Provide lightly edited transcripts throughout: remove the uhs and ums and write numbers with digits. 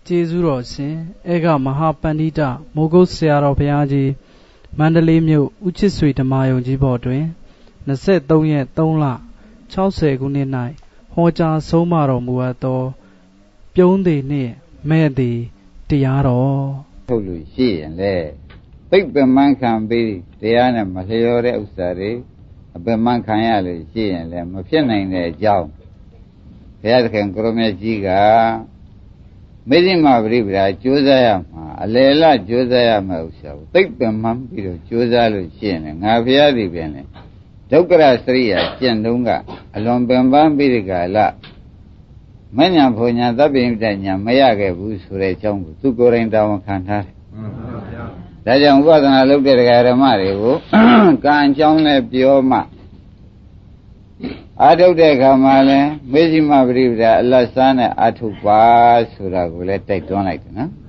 ကျေးဇူးတော်ရှင်ဧကမဟာပန္တိတမိုးကုတ်ဆရာတော်ဘုရားကြီးမန္တလေးမြို့ဦးချစ်ဆွေဓမ္မယုံကြီးဘော်တွင်23ရက်3လ60ခုနှစ်၌ဟောကြားဆုံးမတော်မူအပ်သောပြုံးသည်နှင့်မဲ့သည်တရားတော်ထုတ်လို့ရှိရင်လေပိတ်ပင်မှန်းခံပြီးတရားနဲ့မလျော်တဲ့ဥစ္စာတွေအပင်မှန်းခံရလို့ရှိရင်လေမဖြစ်နိုင်တဲ့အကြောင်းဘုရားသခင်ကိုရမကြီးကမေဇိမပရိပဒါကြိုးစားရမှာအလယ်လကြိုးစားရမှာဥစ္စာကိုသိပ်ပင်မှန်းပြီးတော့ကြိုးစားလို့ရှိရင်ငါဘုရားဒီပြန်လေဒုက္ခရစရိယာကျင့်တုံးကအလွန်ပင်ပန်းပြီးဒီကလာမညာဘုံညာသဗ္ဗိညတညာမရခဲ့ဘူးဆိုတဲ့အကြောင်းကိုသူကိုယ်တိုင်တာဝန်ခံထားတယ်။ဒါကြောင့်ဥပဒနာလုပ်တဲ့တရားဓမ္မတွေကိုကံအကြောင်းနဲ့ပြောမှအာထုတ်တဲ့အခါမှာလဲမေဇိမပရိပဒါအလတ်စားနဲ့အာထုတ်ပါဆိုတာကိုလည်းတိုက်တွန်းလိုက်တယ်နော်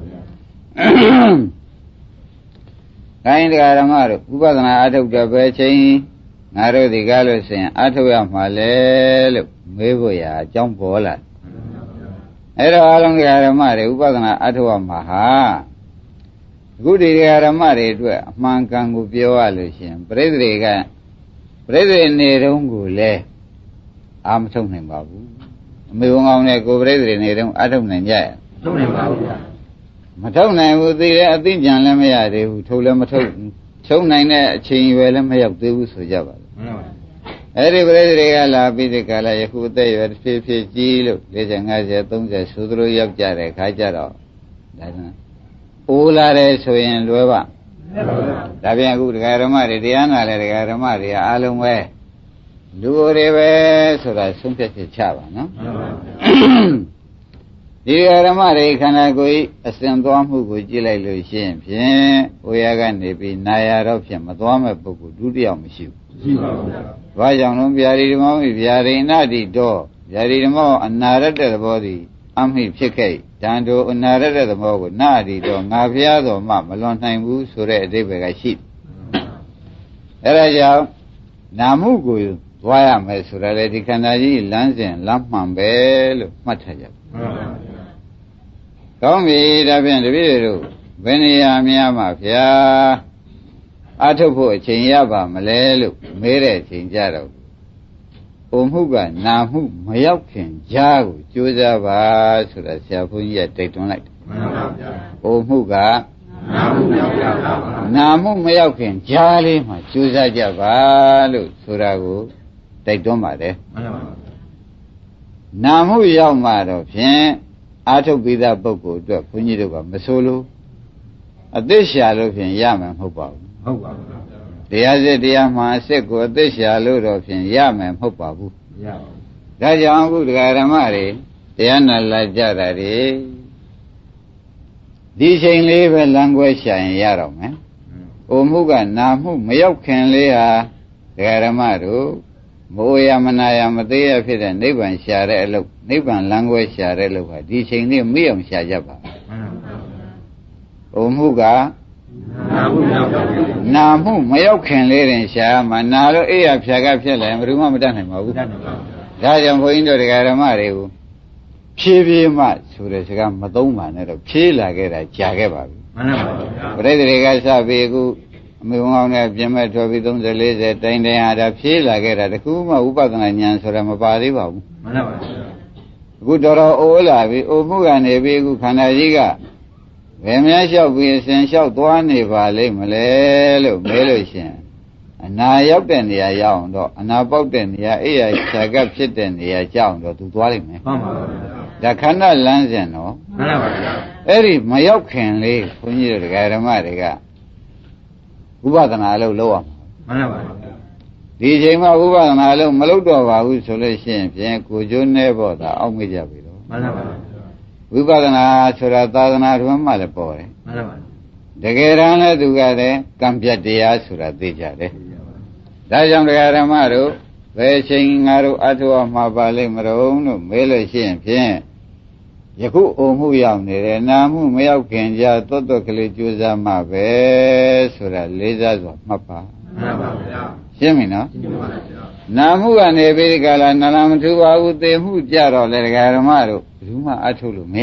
။ခိုင်းတရားဓမ္မတို့ဥပဒနာအာထုတ်တဲ့ပဲချင်းငါတို့ဒီကားလို့ဆိုရင်အာထုတ်ရမှာလေလို့မေးဖို့ရာအကြောင်းပေါ်လာ။အဲ့တော့အလုံးတရားဓမ္မတွေဥပဒနာအာထုတ်ရမှာဟာအခုဒီတရားဓမ္မတွေအတွက်အမှန်ကန်ကိုပြောရလို့ရှိရင်ပြိဿတွေကပြိဿနေတုန်းကိုလည်းအာမထုတ်နိုင်ပါဘူးအမေဝန်ကောင်းနဲ့ကိုပြိဿနေတုန်းအာထုတ်နိုင်ကြရဲ့ထုတ်နိုင်ပါဘူးမထုတ်နိုင်ဘူးသိတဲ့အသိဉာဏ်လည်းမရသေးဘူးထုတ်လည်းမထုတ်ထုတ်နိုင်တဲ့အချိန်ရွယ်လည်းမရောက်သေးဘူးဆိုကြပါလားမှန်ပါပါအဲ့ဒီပြိဿတွေကလာပြီးဒီကလာယခုအသက်ရွယ်ဖြည်းဖြည်းကြီးလို့40 50 30ဆိုသလိုရောက်ကြတဲ့ခါကြတော့ဒါကအိုးလာတယ်ဆိုရင်လွယ်ပါဒါပြန်အခုဒကာဓမ္မတွေတရားနာလဲဒကာဓမ္မတွေအားလုံးပဲလူတွေပဲဆိုတာဆုံးဖြတ်ချက်ချပါနော်ဒီဒကာဓမ္မတွေခန္ဓာကိုယ်အစဉ်သွားမှုကိုကြည့်လိုက်လို့ရှိရင်ဖြင့်ဝေယကနေပြီးနာရတော့ဖြင့်မသွားမဲ့ပုဂ္ဂိုလ်ဒုတိယမရှိဘူးရှိပါဘူး။ဘာကြောင့်လဲဗျာဒီဓမ္မမိဗျာဒိဏတိတော့ဗျာဒီဓမ္မအနာရတ္တသဘောသည်အမိဖြစ်ခဲ့တန်တို့အနာရတဲ့သဘောကိုနာဒီတော့ငါဖျားတော်မှမလွန်နိုင်ဘူးဆိုတဲ့အဓိပ္ပာယ်ကရှိတယ်။အဲဒါကြောင့်နာမှုကိုသွားရမယ်ဆိုတာလေဒီခန္ဓာကြီးလမ်းစဉ်လမ်းမှန်ပဲလို့မှတ်ထားကြပါ။ကောင်းပြီဒါဖြင့်တပည့်တို့ဘယ်နေရာများမှာဖျားအထုတ်ဖို့အချိန်ရပါမလဲလို့မေးတဲ့အချိန်ကြတော့အိုမှုကနာမှုမရောက်ခင်ကြားကိုကြိုးစားပါဆိုတာဆရာဘုန်းကြီးကတိုက်တွန်းလိုက်တယ်မှန်ပါဗျာအိုမှုကနာမှုမရောက်ခင်ကြားလေးမှာကြိုးစားကြပါလို့ဆိုတာကိုတိုက်တွန်းပါတယ်မှန်ပါဗျာနာမှုရောက်မှတော့ဖြင့်အာထုတ်ပိသပုဂ္ဂိုလ်အတွက်ဘုန်းကြီးတို့ကမဆိုလို့အသစ္စာလို့ဖြင့်ရမယ်မဟုတ်ပါဘူးဟုတ်ပါဘူးတရားစစ်တရားမှအစစ်ကိုအသစ္စာလို့တော့ဖြင့်ရမယ်မဟုတ်ပါဘူးရပါဘူးဒါကြောင့်အခုတရားဓမ္မတွေတရားနာလာကြတာတွေဒီချိန်လေးပဲလမ်းခွဲရှာရင်ရတော့မယ်။အိုမှုကနာမှုမရောက်ခင်လေးဟာတရားဓမ္မတို့မိုးရမနာရမသေးရဖြစ်တဲ့နိဗ္ဗာန်ရှာတဲ့အလုပ်နိဗ္ဗာန်လမ်းခွဲရှာတဲ့အလုပ်ဟာဒီချိန်လေးမေ့အောင်ရှာကြပါ။အိုမှုကနာမှုမရောက်ခင်လေးတင်ရှာမှာနာလို့အေးရဖြာကဖြစ်လဲဘယ်သူမှမတတ်နိုင်ပါဘူး။ဒါကြောင့်ဘုန်းကြီးတို့တရားဓမ္မတွေကိုဖြည်းဖြည်းမှဆိုတဲ့စကားမသုံးပါနဲ့တော့ဖြည်းလာခဲ့တာကြာခဲ့ပါပြီမှန်ပါပါပရိသေတွေကစပြီးအခုအမေကောင်းနဲ့ပြင်မဲ့ထွက်ပြီး30 40တိုင်တိုင်ဟာဒါဖြည်းလာခဲ့တာတခုမှဥပဒနာဉာဏ်ဆိုတာမပါသေးပါဘူးမှန်ပါပါအခုတော်တော်အိုးလာပြီအိုမှုကနေပြီးအခုခန္ဓာကြီးကဘယ်များလျှောက်ပြီးအစဉ်လျှောက်သွားနေပါလိမ့်မလဲလို့မေးလို့ရှင်အနာရောက်တဲ့နေရာရောက်အောင်တော့အနာပေါက်တဲ့နေရာအိယာခြာကပ်ဖြစ်တဲ့နေရာကြောက်တော့သူသွားလိမ့်မယ်မှန်ပါပါဒါခန္ဓာလမ်းစဉ်တော့မှန်ပါပါအဲ့ဒီမရောက်ခင်လေးဘုန်းကြီးတို့ဒကာဓမ္မတွေကဥပဒနာအလုပ်လုပ်ရမှာမှန်ပါပါဒီချိန်မှာဥပဒနာအလုပ်မလုပ်တော့ပါဘူးဆိုလို့ရှိရင်ဖြင့်ကိုကျိုးနေဖို့သာအောက်မေ့ကြပြီတော့မှန်ပါပါဝိပဒနာဆိုတာသာသနာ့တွင်မှလည်းပေါ်တယ်မှန်ပါပါတကယ်တမ်းလည်းသူကလည်းကံပြတ်တရားဆိုတာသိကြတယ်ဒါကြောင့်ဒကာဓမ္မတို့ဘယ်ချိန်ငါတို့အထောက်အမှာပါလိမ့်မလို့လို့မေးလို့ရှိရင်ဖြင့်ယခုအိုမှုရောက်နေတယ်နာမှုမရောက်ခင်ကြာသွတ်သွတ်ကလေးကြိုးစားမှပဲဆိုတာလေးစားစွာမှတ်ပါမှန်ပါဗျာရှင်းပြီနော်ရှင်းပါဗျာနာမှုကနေပြီးဒီကလာနာလာမထူပါဘူးသေမှုကြတော့လေဒကာဓမ္မတို့ဘယ်သူမှအထုတ်လို့မရတော့မ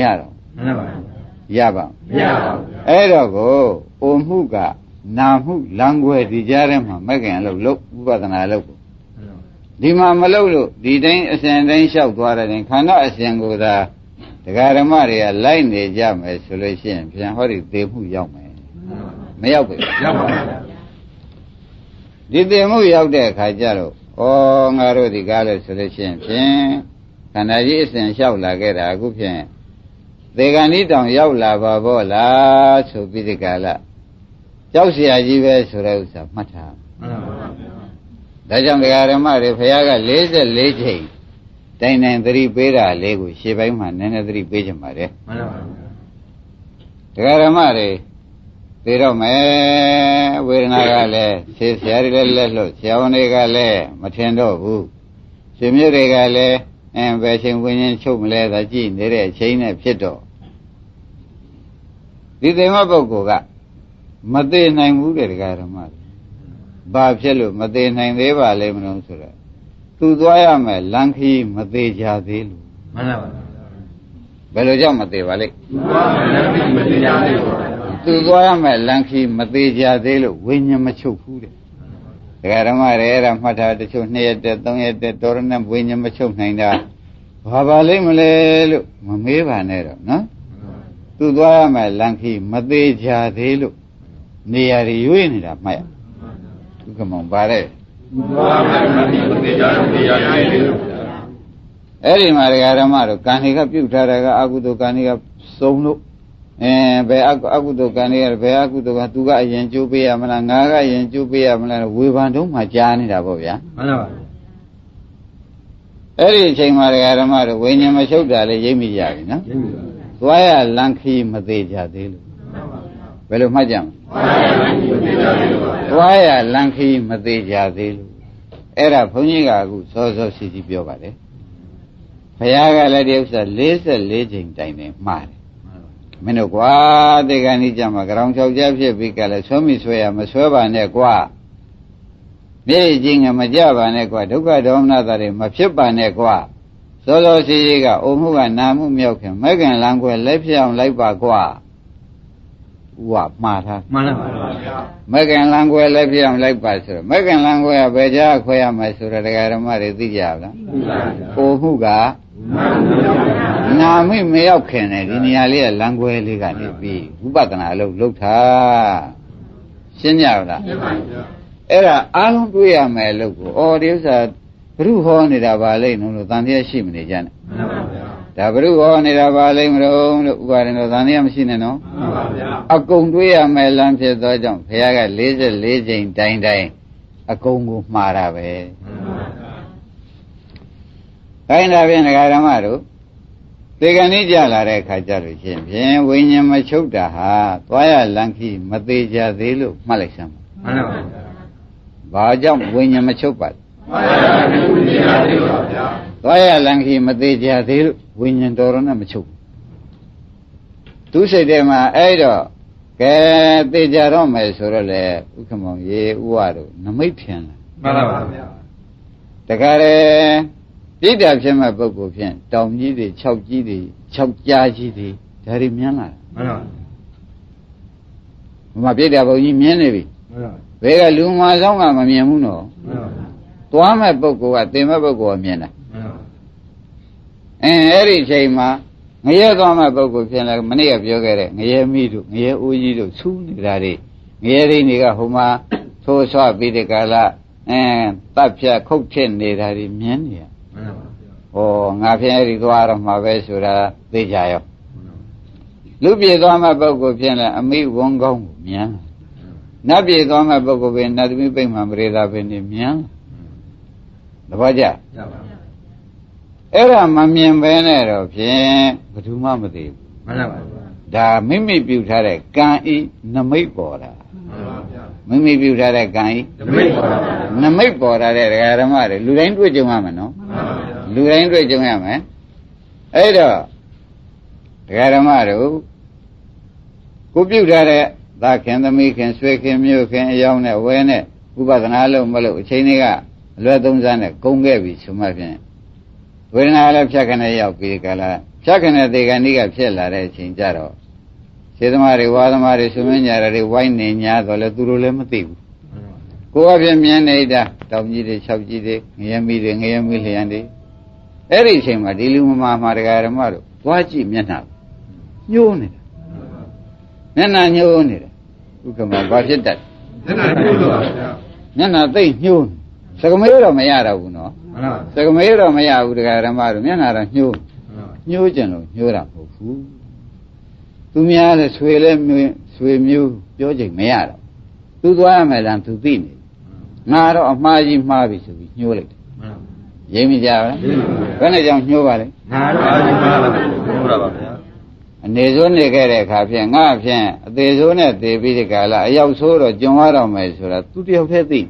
မှန်ပါဗျာရပါမရပါဘူးအဲ့တော့ကိုအိုမှုကနာမှုလမ်းခွဲဒီကြားထဲမှာမကင်လို့ဥပဒနာလို့ဒီမှာမလို့လို့ဒီတိုင်းအစဉ်တိုင်းလျှောက်သွားတဲ့ခန္ဓာအစဉ်ကိုသာတရားဓမ္မတွေကလိုက်နေကြမယ်ဆိုလို့ရှိရင်ပြန်ဟောဒီသေမှုရောက်မယ်မရောက်ဘူးရောက်ပါဗျာဒီသေမှုရောက်တဲ့အခါကျတော့ဩငါတို့ဒီကားလို့ဆိုလို့ရှိရင်ဖြင့်ခန္ဓာကြီးအစဉ်လျှောက်လာခဲ့တာအခုဖြင့်သေကံဤတောင်ရောက်လာပါဘောလားဆိုပြီးဒီကလာကြောက်เสียကြီးပဲဆိုတဲ့ဥစ္စာမှတ်ထားမှန်ပါဗျာဒါကြောင့်တရားဓမ္မတွေဘုရားက44ချိန်တိုင်တိုင်သတိပေးတာလေးကိုရှေ့ပိုင်းမှာနည်းနည်းသတိပေးကြပါလေမှန်ပါဗျာတရားဓမ္မတွေသိတော့မယ်ဝေဒနာကလည်းဆေးဆရာတွေလည်းလက်လို့ဆရာဝန်တွေကလည်းမထင်တော့ဘူးရှင်မျိုးတွေကလည်းဘယ်ချိန်ဝิญဉ်ချုပ်မလဲသာကြည့်နေတဲ့အချိန်နဲ့ဖြစ်တော့ဒီသေမပုဂ္ဂိုလ်ကမသိနိုင်ဘူးတဲ့တရားဓမ္မတွေဘာဖြစ်လို့မသေးနိုင်သေးပါလဲမလို့ဆိုတော့သူသွားရမယ်လမ်းခီးမသေးကြသေးလို့မှန်ပါဗျာဘယ်လိုကြောင့်မသေးပါလိမ့်သူကလည်းမသိကြသေးဘူးသူသွားရမယ်လမ်းခီးမသေးကြသေးလို့ဝိညာဉ်မချုပ်ဘူးတဲ့တရားဓမ္မတွေအဲ့ဒါမှတ်ထားတချို့2ရက်တက်3ရက်တက်တော်ရနဲ့ဝိညာဉ်မချုပ်နိုင်တာဘာပါလိမ့်မလဲလို့မမေးပါနဲ့တော့နော်သူသွားရမယ်လမ်းခီးမသေးကြသေးလို့နေရာတွေရွေးနေတာမှတ်ရသူကမောင်ပါတဲ့သူကလည်းမသိကြသေးဘူးအဲ့ဒီမှာဒကာဓမ္မတို့ကံတွေကပြုတ်ထားတာကအကုသိုလ်ကံတွေကစုံလို့ဘယ်အကုသိုလ်ကံတွေကဘယ်အကုသိုလ်ကသူကအရင်ကျိုးပေးရမလားငါကအရင်ကျိုးပေးရမလားဝေဖန်တုံးမှကြားနေတာပေါ့ဗျာမှန်ပါဗျာအဲ့ဒီအချိန်မှာဒကာဓမ္မတို့ဝိညာဉ်မချုပ်တာလည်းရိပ်မိကြပြီနော်ရင်းပြီဗျာသွားရလန်ခီမသေးကြသေးလို့ဘယ်လိုမှတ်ကြမလဲသွားရလန်ခီမသေးကြသေးလို့အဲ့ဒါဘုန်းကြီးကအခုစောစောစီစီပြောပါတယ်ဘုရားကလည်းဒီဥစ္စာ44ချိန်တိုင်နေမှားတယ်မင်းတို့ကွာတေကဏီကြမှာကြောင်ချောက်ကြဖြစ်ပြီးကလည်းဆွမ်းမိဆွဲရမဆွဲပါနဲ့ကွာမြေကြီးငမကြပါနဲ့ကွာဒုက္ခဒေါမနတာတွေမဖြစ်ပါနဲ့ကွာစောစောစီစီကအိုမှုကနာမှုမြောက်ခင်မကင်လန်းခွဲလက်ဖြောင်းလိုက်ပါကွာဥဝမှားထားမှန်ပါဗျာမကင်လန်းခွဲလက်ဖြောင်းလိုက်ပါဆိုတော့မကင်လန်းခွဲကဘယ်ကြားခွဲရမယ်ဆိုတော့တရားဓမ္မတွေသိကြလားအိုမှုကနာမိမရောက်ခင်နဲ့ဒီနေရာလေးကလမ်းခွဲလေးကနေပြီးဝိပဿနာအလုပ်လုပ်ထားရှင်းကြလားရှင်းပါဗျာအဲ့ဒါအားလုံးတွေးရမယ်လို့ကိုဒီဥစ္စာဘုရုဟောနေတာပါလိမ့်လို့တန်တရားရှိမနေကြနဲ့မှန်ပါဗျာဒါဘုရုဟောနေတာပါလိမ့်မလို့ဥပါရင်တော့တန်တရားမရှိနဲ့နော်မှန်ပါဗျာအကုန်တွေးရမယ်လမ်းဖြစ်သောကြောင့်ဘုရားက44ချိန်တိုင်တိုင်အကုန်ကိုမှားတာပဲမှန်ပါဗျာခိုင်းတာဖြင့်ဒကာဓမ္မတို့သေကံကြီးကြလာတဲ့အခါကျလို့ရှိရင်ဝိညာဉ်မချုပ်တာဟာသွားရလန်ခီမသေးကြသေးလို့မှတ်လိုက်စမ်းမှန်ပါဗျာဘာကြောင့်ဝိညာဉ်မချုပ်ပါလဲမှန်ပါဗျာသွားရလန်ခီမသေးကြသေးလို့ဝိညာဉ်တော်တော်နဲ့မချုပ်ဘူးသူစိတ်ထဲမှာအဲ့တော့ကဲသေကြတော့မယ်ဆိုတော့လေဥက္ကမောင်ရေဥဝတို့နမိတ်ထင်လားမှန်ပါဗျာတခါလေပြိတ္တာဖြစ်မဲ့ပုဂ္ဂိုလ်ဖြင့်တောင်ကြီးတွေ6ကြီးတွေ6ကြားကြီးတွေဒါတွေမြင်လာမှန်ပါဘုမပြိတ္တာဘုံကြီးမြင်နေပြီမှန်ပါဘယ်ကလူမဆောင်ကမမြင်ဘူးနော်မှန်ပါသွားမဲ့ပုဂ္ဂိုလ်ကသင်မဲ့ပုဂ္ဂိုလ်ကမြင်တာမှန်ပါအဲ့ဒီအချိန်မှာငရဲသွားမဲ့ပုဂ္ဂိုလ်ဖြစ်လဲမနေ့ကပြောခဲ့တဲ့ငရဲမိတို့ငရဲအိုးကြီးတို့ဆူးနေတာတွေငရဲရင်းတွေကဟိုမှာသိုးဆွပြီးတဲ့ကာလတပ်ဖြတ်ခုတ်ထစ်နေတာတွေမြင်နေရမှန်ပါဟောငါဖြင့်အဲ့ဒီသွားတော့မှာပဲဆိုတာသိကြရောလူပြေသွားမဲ့ပုဂ္ဂိုလ်ဖြစ်လဲအမိဝန်းကောင်းကိုမြင်နတ်ပြေသွားမဲ့ပုဂ္ဂိုလ်ပဲနတ်သမီးပိတ်မှမရေသာပဲနေမြင်သဘောကျရပါအဲ့ဒါမမြင်ပဲနဲ့တော့ဖြင့်ဘယ်သူမှမသိဘူးမှန်ပါဗျာဒါမိမိပြုထားတဲ့ကံဤနမိတ်ပေါ်တာမှန်ပါဗျာမိမိပြုထားတဲ့ကံဤဓမိတ်ပါဗျာနမိတ်ပေါ်တာတဲ့ဒကာဓမ္မတွေလူတိုင်းတွေ့ကြုံရမယ်နော်မှန်ပါဗျာလူတိုင်းတွေ့ကြုံရမယ်အဲ့တော့ဒကာဓမ္မတို့ကိုပြုထားတဲ့သာခင်သမီးခင်ဆွေခင်မျိုးခင်အယောင်းနဲ့ဝဲနဲ့ဥပဒနာလို့မလို့အချိန်တွေကအလွယ်သုံးစားနဲ့ကုန်ခဲ့ပြီဆိုမှဖြင့်ဝေဒနာလည်းဖြတ်ခနဲ့ရောက်ပြီးကြလား Chakana de Ganiga Pella, Chinjaro. Sedamari, Wadamari, Suminari, Wine, or Durulemati. Go up your Mianeda, Tavji, Shabji, Yami, Yami, everything, Madiluma Margaramaro. Watch him, Yana. You need it. Nana, you need it. You come on, watch it that. Nana, they knew. Sagamero Mayara, no. Sagamero Maya would have Ramaro, Yana, knew. New general, Yura. To me, I swim you, George Mayara. To the Amalan to Dini. Nara of Margin Marvis to be new late. Jamie Java, when I don't know about it. And there's only a captain, there's only the Vidicala, a young sort of Jomara Mesura, to the Fetty.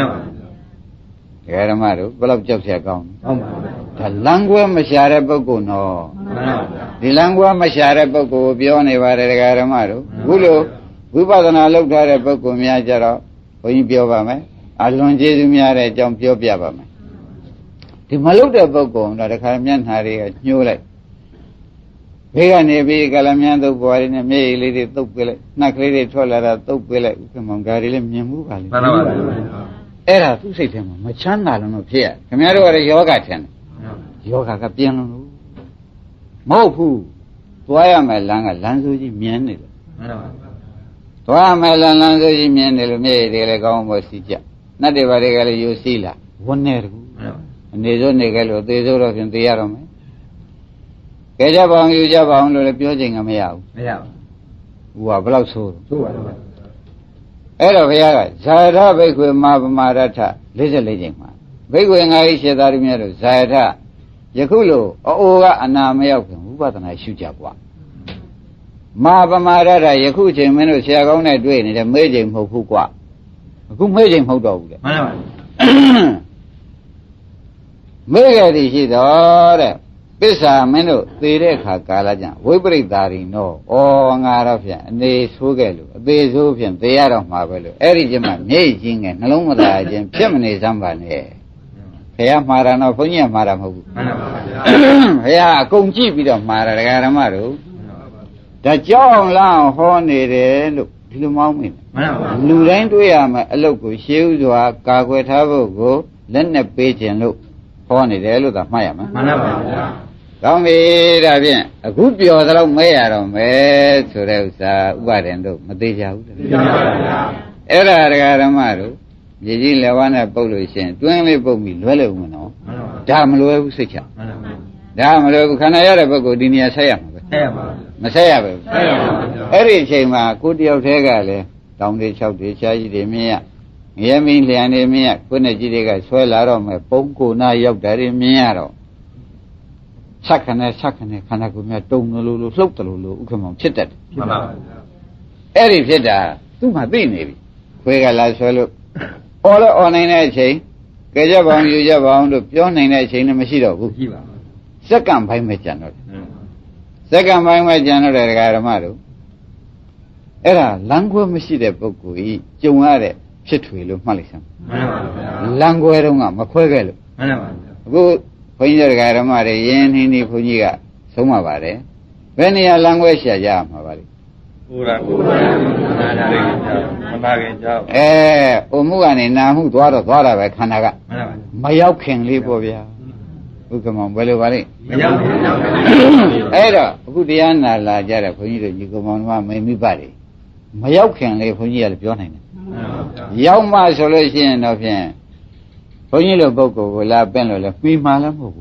Garamaro, but of Jobs account. The Langua Mashara Bogo, no. The Langua Mashara Bogo, beyond a Garamaro, Gulo, Gupadana looked at a Bogo Miajara, or in Biobame, Alon Jesu Miara, John Piobiabame. The Maluda Bogo, not a Caramian Harry, a new light. Vega Nevi, Galamiando, boy in a may lady took Billet, not lady Tolara, took Billet, come on, Garilem Yamu. Era, tu sei te, ma c'hanno non c'è. Cambiare ora yoga c'è. Yoga capiano. Mopu. Tuaya melanga lanzuji mienne. Tuaya melanga lanzuji mienne lo me delle gambo si già. Na deve regale io sila. Bonner. Ne zone che lo tesoro che ndiaro me. Che già bang io già bang lo le pio jinga me yao. Me yao. Ua blau so. Era Viaga, Zara Beku Mamarata, little legend. Beku and I said that Miro, Zara, Yakulo, Oga, and Namayakum, what an I shoot up one. Mamarata, Yakuchi, Meno, Siagona, Dwayne, and made him Hokua. Who made him Hodo? Mega is order. Pesa Meno, the Reka Galajan, we break that in no, oh, Arafia, and they Sugelu, they Zopian, they are of Marvel, Erigima, Naging, and Lomada, and Pemini Zambane. Hea Marano, Punya Maramu. Hea, Conchi, bit of Maragaramaru. The John Lao Horny, look, to the moment. Luran to Yama, a local shield to a Kagwetavo go, then a page and look. Horny, they look at Mayama. Don't be a good other mayor me to Reusa, Warendo, Madeja. Era Garamaro, Jiji Lavana Polish, Twinley Bomi, Lello, Damlo Sicha. Damlo Canayara Bogo, Dinia Sayam. Messiah. Every chamber, good deal Tegale, down the South, the Chaji de Mia. Yamin Lianemia, Kunajiga, Swell Arom, Ponko, Nayok, Dari Miaro. Sakane, Kanagumia, Donulu, Flotulu, come on, chit that. Every Jeda, do my baby. Quega la solo. All on a chain, Gajabon, you jabon, the pion in a chain, a machine. Second by my channel. Second by my channel, Garamaro. Era Langua Machida Bokui, Jumare, Chitwilu, Malisam. Languerunga, Maquegalo. Good. When you're Garamare, Yen, Hini, Punia, Somavare. When you are language, Yamavare. Umuani, Nahu, Dwara, Kanaga. Mayau King Libovia. Who come on, Belluvari. Era, Gudiana, La Jara, Punia, you come on one, maybe body. Mayau King Lipunia, Jonin. Yauma solution of him. Ponilo Boko will have been a me malamu.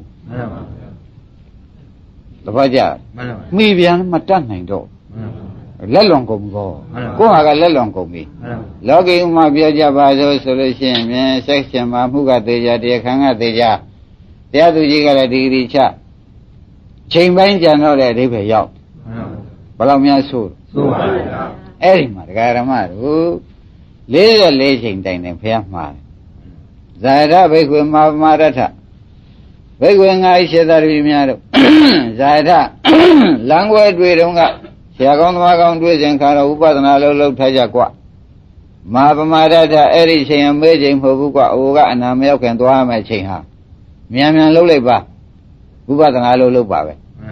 The Vaja, maybe I'm a tunning door. Lelongo go. Go a lelongo me. Logging my Biaja solution, section Mamuga deja, dear Kanga deja. The other Jigala de Richa. Chamber Jano, they were yacht. Balamia Sur. Erimar, Garamar, later lacing dining Fiamar. Zara Beku Mamarata. Beguing I said that we miaro. Zara Langway Dwelunga. Siagon Wagon Dwizing Kara Upa and Alo Tajakwa. Mamarata, everything amazing for Buka, Uga, and American to Ama Chinha. Miamian Loleba. Upa and Alo Lubabe.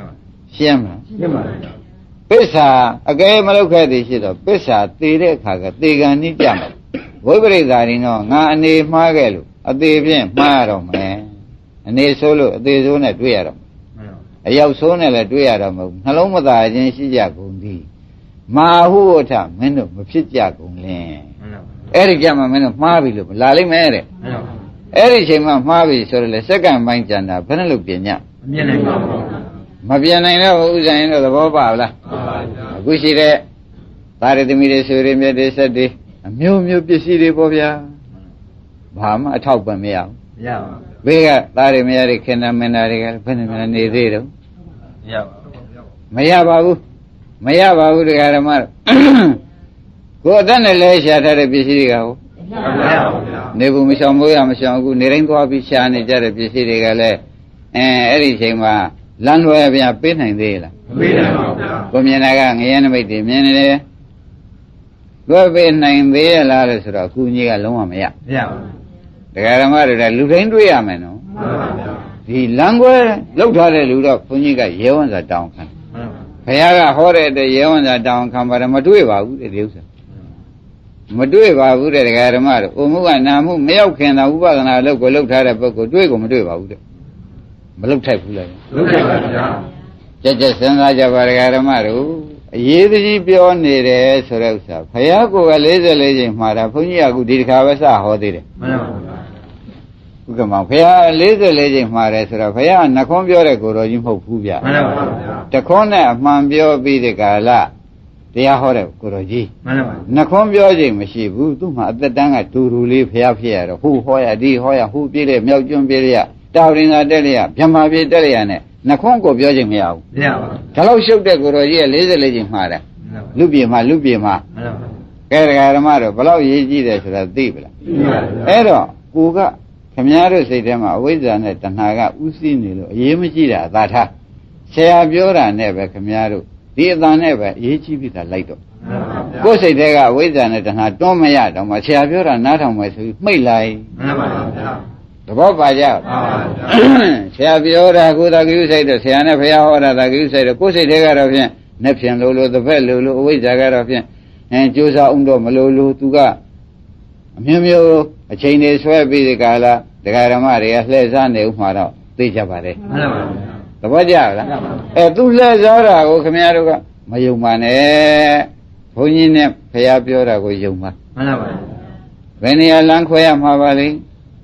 ရှင်းမလားရှင်းပါဗျာပစ္စာအကယ်မလုပ်ခဲ့သည်ရှိတော့ပစ္စာသေတဲ့အခါကသေကံနည်းကြမှာဝိပရိသရင်တော့ငါအနေမှားခဲ့လို့အသေးဖြင့်မှားရတော့မယ်အနေဆိုးလို့အသေးဆိုးနဲ့တွေ့ရတော့အရောက်ဆိုးနဲ့လည်းတွေ့ရတော့မဟုတ်နှလုံးမသာခြင်းရှိကြကုန်သည်မာဟုဝထမင်းတို့မဖြစ်ကြကုန်လင်အဲ့ဒီကြမှာမင်းတို့မှားပြီလို့လာလိမ့်မယ်တဲ့အဲ့ဒီချိန်မှာမှားပြီဆိုတော့လေစက္ကန့်ပိုင်းကြံတာဘယ်နဲ့လို့ပြင်ညမမြင်နိုင်ပါဘူးမပြင်နိုင်တော့ဥစ္စာရင်တော့သဘောပါလားအခုရှိတဲ့သာရသမီတွေဆိုရမြတ်တွေဆက်တွေအမျိုးမျိုးပစ္စည်းတွေပေါ့ဗျာဘာမှအထောက်ပံ့မရဘူးမရပါဘူးဘေးကသားတွေမရတွေခင်ဗျမင်းသားတွေကဘယ်နဲ့နေသေးတော့မရပါဘူးမရပါဘူးတရားဓမ္မတို့ကိုယ်အသက်နဲ့လဲရှာထားတဲ့ပစ္စည်းတွေကဟုတ်မရပါဘူးဗျာနေဘူးမရှောင်မိုးရမရှောင်အခုနေတိုင်းသွားပြီးရှာနေကြတဲ့ပစ္စည်းတွေကလည်းအဲ့ဒီချိန်မှာလမ်းလွယ်ဗျာပေးနိုင်သေးလားမပေးနိုင်ပါဘူးဗျာကိုမြင်တာကငရဲနမိတ်တွေမြင်နေတယ်လွယ်ပေးနိုင်သေးရလားလို့ဆိုတော့အခုကြီးကလုံးဝမရမရပါဘူးတရားဓမ္မတွေကလူတိုင်းတွေ့ရမယ်နော်မှန်ပါဗျာဒီလမ်းကွဲလောက်ထားတဲ့လူတော့ဘုန်းကြီးကရဲဝံစာတောင်းခံဘုရားကဟောတဲ့တဲ့ရဲဝံစာတောင်းခံပါတယ်မတွေ့ပါဘူးတဲ့ဒီဥစ္စာမတွေ့ပါဘူးတဲ့တရားဓမ္မတို့အိုမှုကနာမှုမရောက်ခင်တာဥပဒနာလောက်ကိုလောက်ထားတဲ့ပုဂ္ဂိုလ်တွေ့ကိုမတွေ့ပါဘူးတဲ့မလောက်ထိုက်ဘူးလားလောက်ထိုက်ပါဗျာကြက်ကြက်စဉ်းစားကြပါတရားဓမ္မတို့အရေးကြီးပြောနေတယ်ဆိုတဲ့ဥစ္စာဘုရားကိုယ်က44ချိန်မှာတာဘုန်းကြီးကအခုဒီတစ်ခါပဲစဟောသေးတယ်မှန်ပါဗျာဥက္ကမောင်ဘုရား44ချိန်မှာတယ်ဆိုတော့ဘုရားကနှခွန်းပြောတဲ့ကိုယ်တော်ကြီးမဟုတ်ဘူးဗျမှန်ပါဗျာတခွန်းနဲ့အမှန်ပြောပြီးတဲ့ကာလတရားဟောတဲ့ကိုယ်တော်ကြီးမှန်ပါနှခွန်းပြောချိန်မရှိဘူးသူ့မှာအသက်တန်းကတူတူလေးဘုရားဖြစ်ရတော့ဟိုဟောရဒီဟောရဟိုပြည့်တဲ့မြောက်ကျွန်းပြည့်ရတာဝရင်သာတက်လျက်ဗြဟ္မာပြည့်တက်လျက်နဲ့နှခွန်းကိုပြောချိန်မရဘူးမရပါဘူးဒါလို့ရှုပ်တဲ့ကိုယ်တော်ကြီးက44ချိန်မှာတယ်လူပြေမှာလူပြေမှာကဲတရားဓမ္မတို့ဘလောက်ရေးကြည့်တယ်ဆိုတာသိပလားအဲ့တော့ကိုကခမည်းတော်စိတ်ထဲမှာအဝိဇ္ဇာနဲ့တဏှာကဥသိနေလို့အရေးမကြီးတာအသာထားဆရာပြောတာနဲ့ပဲခမည်းတော်ဒီအသာနဲ့ပဲအရေးကြီးပြီသာလိုက်တော့ကိုယ်စိတ်ထဲကအဝိဇ္ဇာနဲ့တဏှာတွန်းမရတော့မှဆရာပြောတာနားထောင်မယ်ဆိုပြီးမှိတ်လိုက်မှန်ပါဗျာသဘောပါကြဆရာပြောတာကိုသာကိစ္စစိတ်တော့ဆရာနဲ့ဘုရားဟောတာသာကိစ္စစိတ်တော့ကိုယ်စိတ်ထဲကတော့ဖြင့်နဲ့ဖြင့်လို့တစ်ဖက်လို့အဝိဇ္ဇာကတော့ဖြင့်ကြိုးစားအောင်တော့မလို့သူကအမျိုးမျိုးအချိန်တွေဆွဲပြီးဒီကလာတရားဓမ္မတွေကလှည့်စားနေဥမှာတော့သိကြပါတယ်မှန်ပါဗျာသဘောကျလားသူလှည့်စားတာကိုခင်ဗျားတို့ကမယုံပါနဲ့ဘုန်းကြီးနဲ့ဘုရားပြောတာကိုယုံပါမှန်ပါဗျာဘယ်နေရာလမ်းခွဲရမှာပါလဲ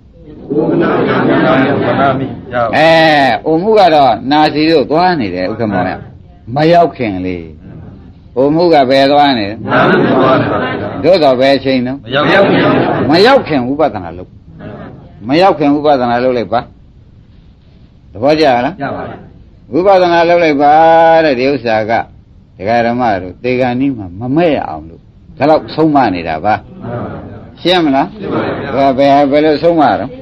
အိုမှုကတော့နာစီတို့သွားနေတယ်ဥက္ကမောင်ရမရောက်ခင်လေအိုမှုကဘယ်သွားနေတို့တော့ဘယ်ချိန်နော်မရောက်ခင်ဥပဒနာလုပ်မရောက်ခင်ဥပဒနာလုပ်လိုက်ပါသဘောကျလားကျပါပြီဥပဒနာလုပ်လိုက်ပါတဲ့ဒီဥစ္စာကဒကာဓမ္မတို့သေဂာနီးမှာမမဲ့အောင်လို့ဒါတော့ဆုံးမနေတာပါရှင်းမလားရှင်းပါပြီဘယ်လိုဆုံးမတော့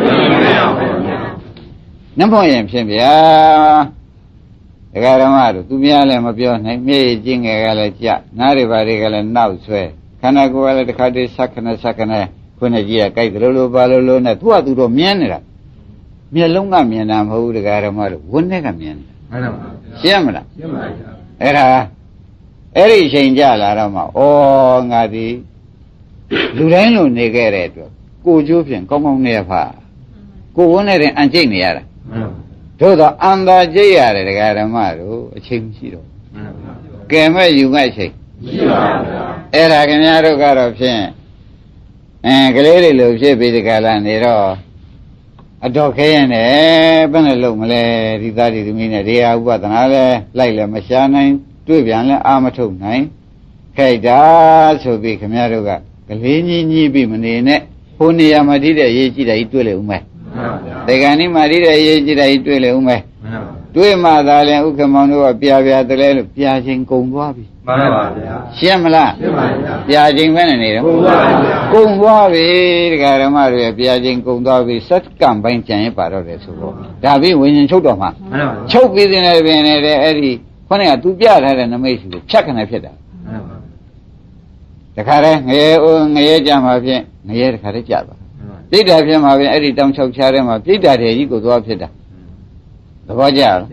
နမောရင်ဖြစ်ဗျာဒကာဓမ္မတို့သူများလည်းမပြောနိုင်မျက်ရည်ကျင်းငယ်ကလည်းကြနားတွေပါတွေကလည်းနောက်ဆွဲခန္ဓာကိုယ်ကလည်းတစ်ခါတည်းစက္ကနဲ့ခွနဲ့ကြီးကကြိုက်တယ်လို့ပါလို့နဲ့သူကသူတော့မြင်နေတာမျက်လုံးကမြင်တာမဟုတ်ဘူးဒကာဓမ္မတို့ဝန်းထဲကမြင်တယ်မှန်ပါပါရှင်းမလားရှင်းပါပြီအဲ့ဒီအချိန်ကြလာတော့မှဩငါဒီလူတိုင်းလိုနေခဲ့တဲ့အတွက်ကိုကျိုးဖြင့်ကောင်းကောင်းနေရဖာကိုဝန်းနဲ့တဲ့အန်ကျိတ်နေရတာတို့တော့အန္တာကျိတ်ရတယ်ဒကာဓမ္မတို့အချိန်မရှိတော့ကဲမဲ့ယူမဲ့အချိန်ရှိပါဗျာအဲ့ဒါခင်ဗျားတို့ကတော့ဖြင့်ကလေးတွေလိုဖြစ်ပြီးဒီကလာနေတော့အတော်ခဲရင်လည်းဘယ်နဲ့လုံးမလဲဒီသားဒီသမီးနဲ့တရားဥပဒနာလဲလိုက်လဲမရှာနိုင်တွေ့ပြန်လဲအာမထုတ်နိုင်ခိုက်တာဆိုပြီးခင်ဗျားတို့ကကလေးကြီးကြီးပြီးမနေနဲ့ဟိုနေရာမှာဒီတဲ့ရေးကြည့်တာကြီးတွေ့လေဦးမယ်တေဂန်ဒီမှာဒီတဲ့ရေးကြည့်တာကြီးတွေ့လေဦးမယ်တွေ့မှသာလဲဥက္ကမောင်တို့ကပြပြတလဲလို့ပြချင်းကုံသွားပြီမှန်ပါဗျာရှင်းမလားရှင်းပါဗျာပြချင်းပဲနေတော့ကုံသွားပါဗျာကုံသွားပြီဒကာဓမ္မတွေပြချင်းကုံသွားပြီစက္ကန့်ပိုင်းကြံရပါတော့တယ်ဆိုတော့ဒါပြီးဝิญဉ်ချုပ်တော်မှာမှန်ပါချုပ်ပြီးတဲ့ပြင်နေတဲ့အဲ့ဒီခေါင်းကသူပြထားတဲ့နမိတ်ရှိကိုဖြတ်ခနဲ့ဖြစ်တာမှန်ပါတခါတည်းငရဲကြမှာဖြင့်ငရဲတခါတည်းကြသွားပြိတ္တာဖြစ်မှာဖြင့်အဲ့ဒီတောင်ချောက်ချားထဲမှာပြိတ္တာတွေကြီးကိုသွားဖြစ်တာသဘောကျလား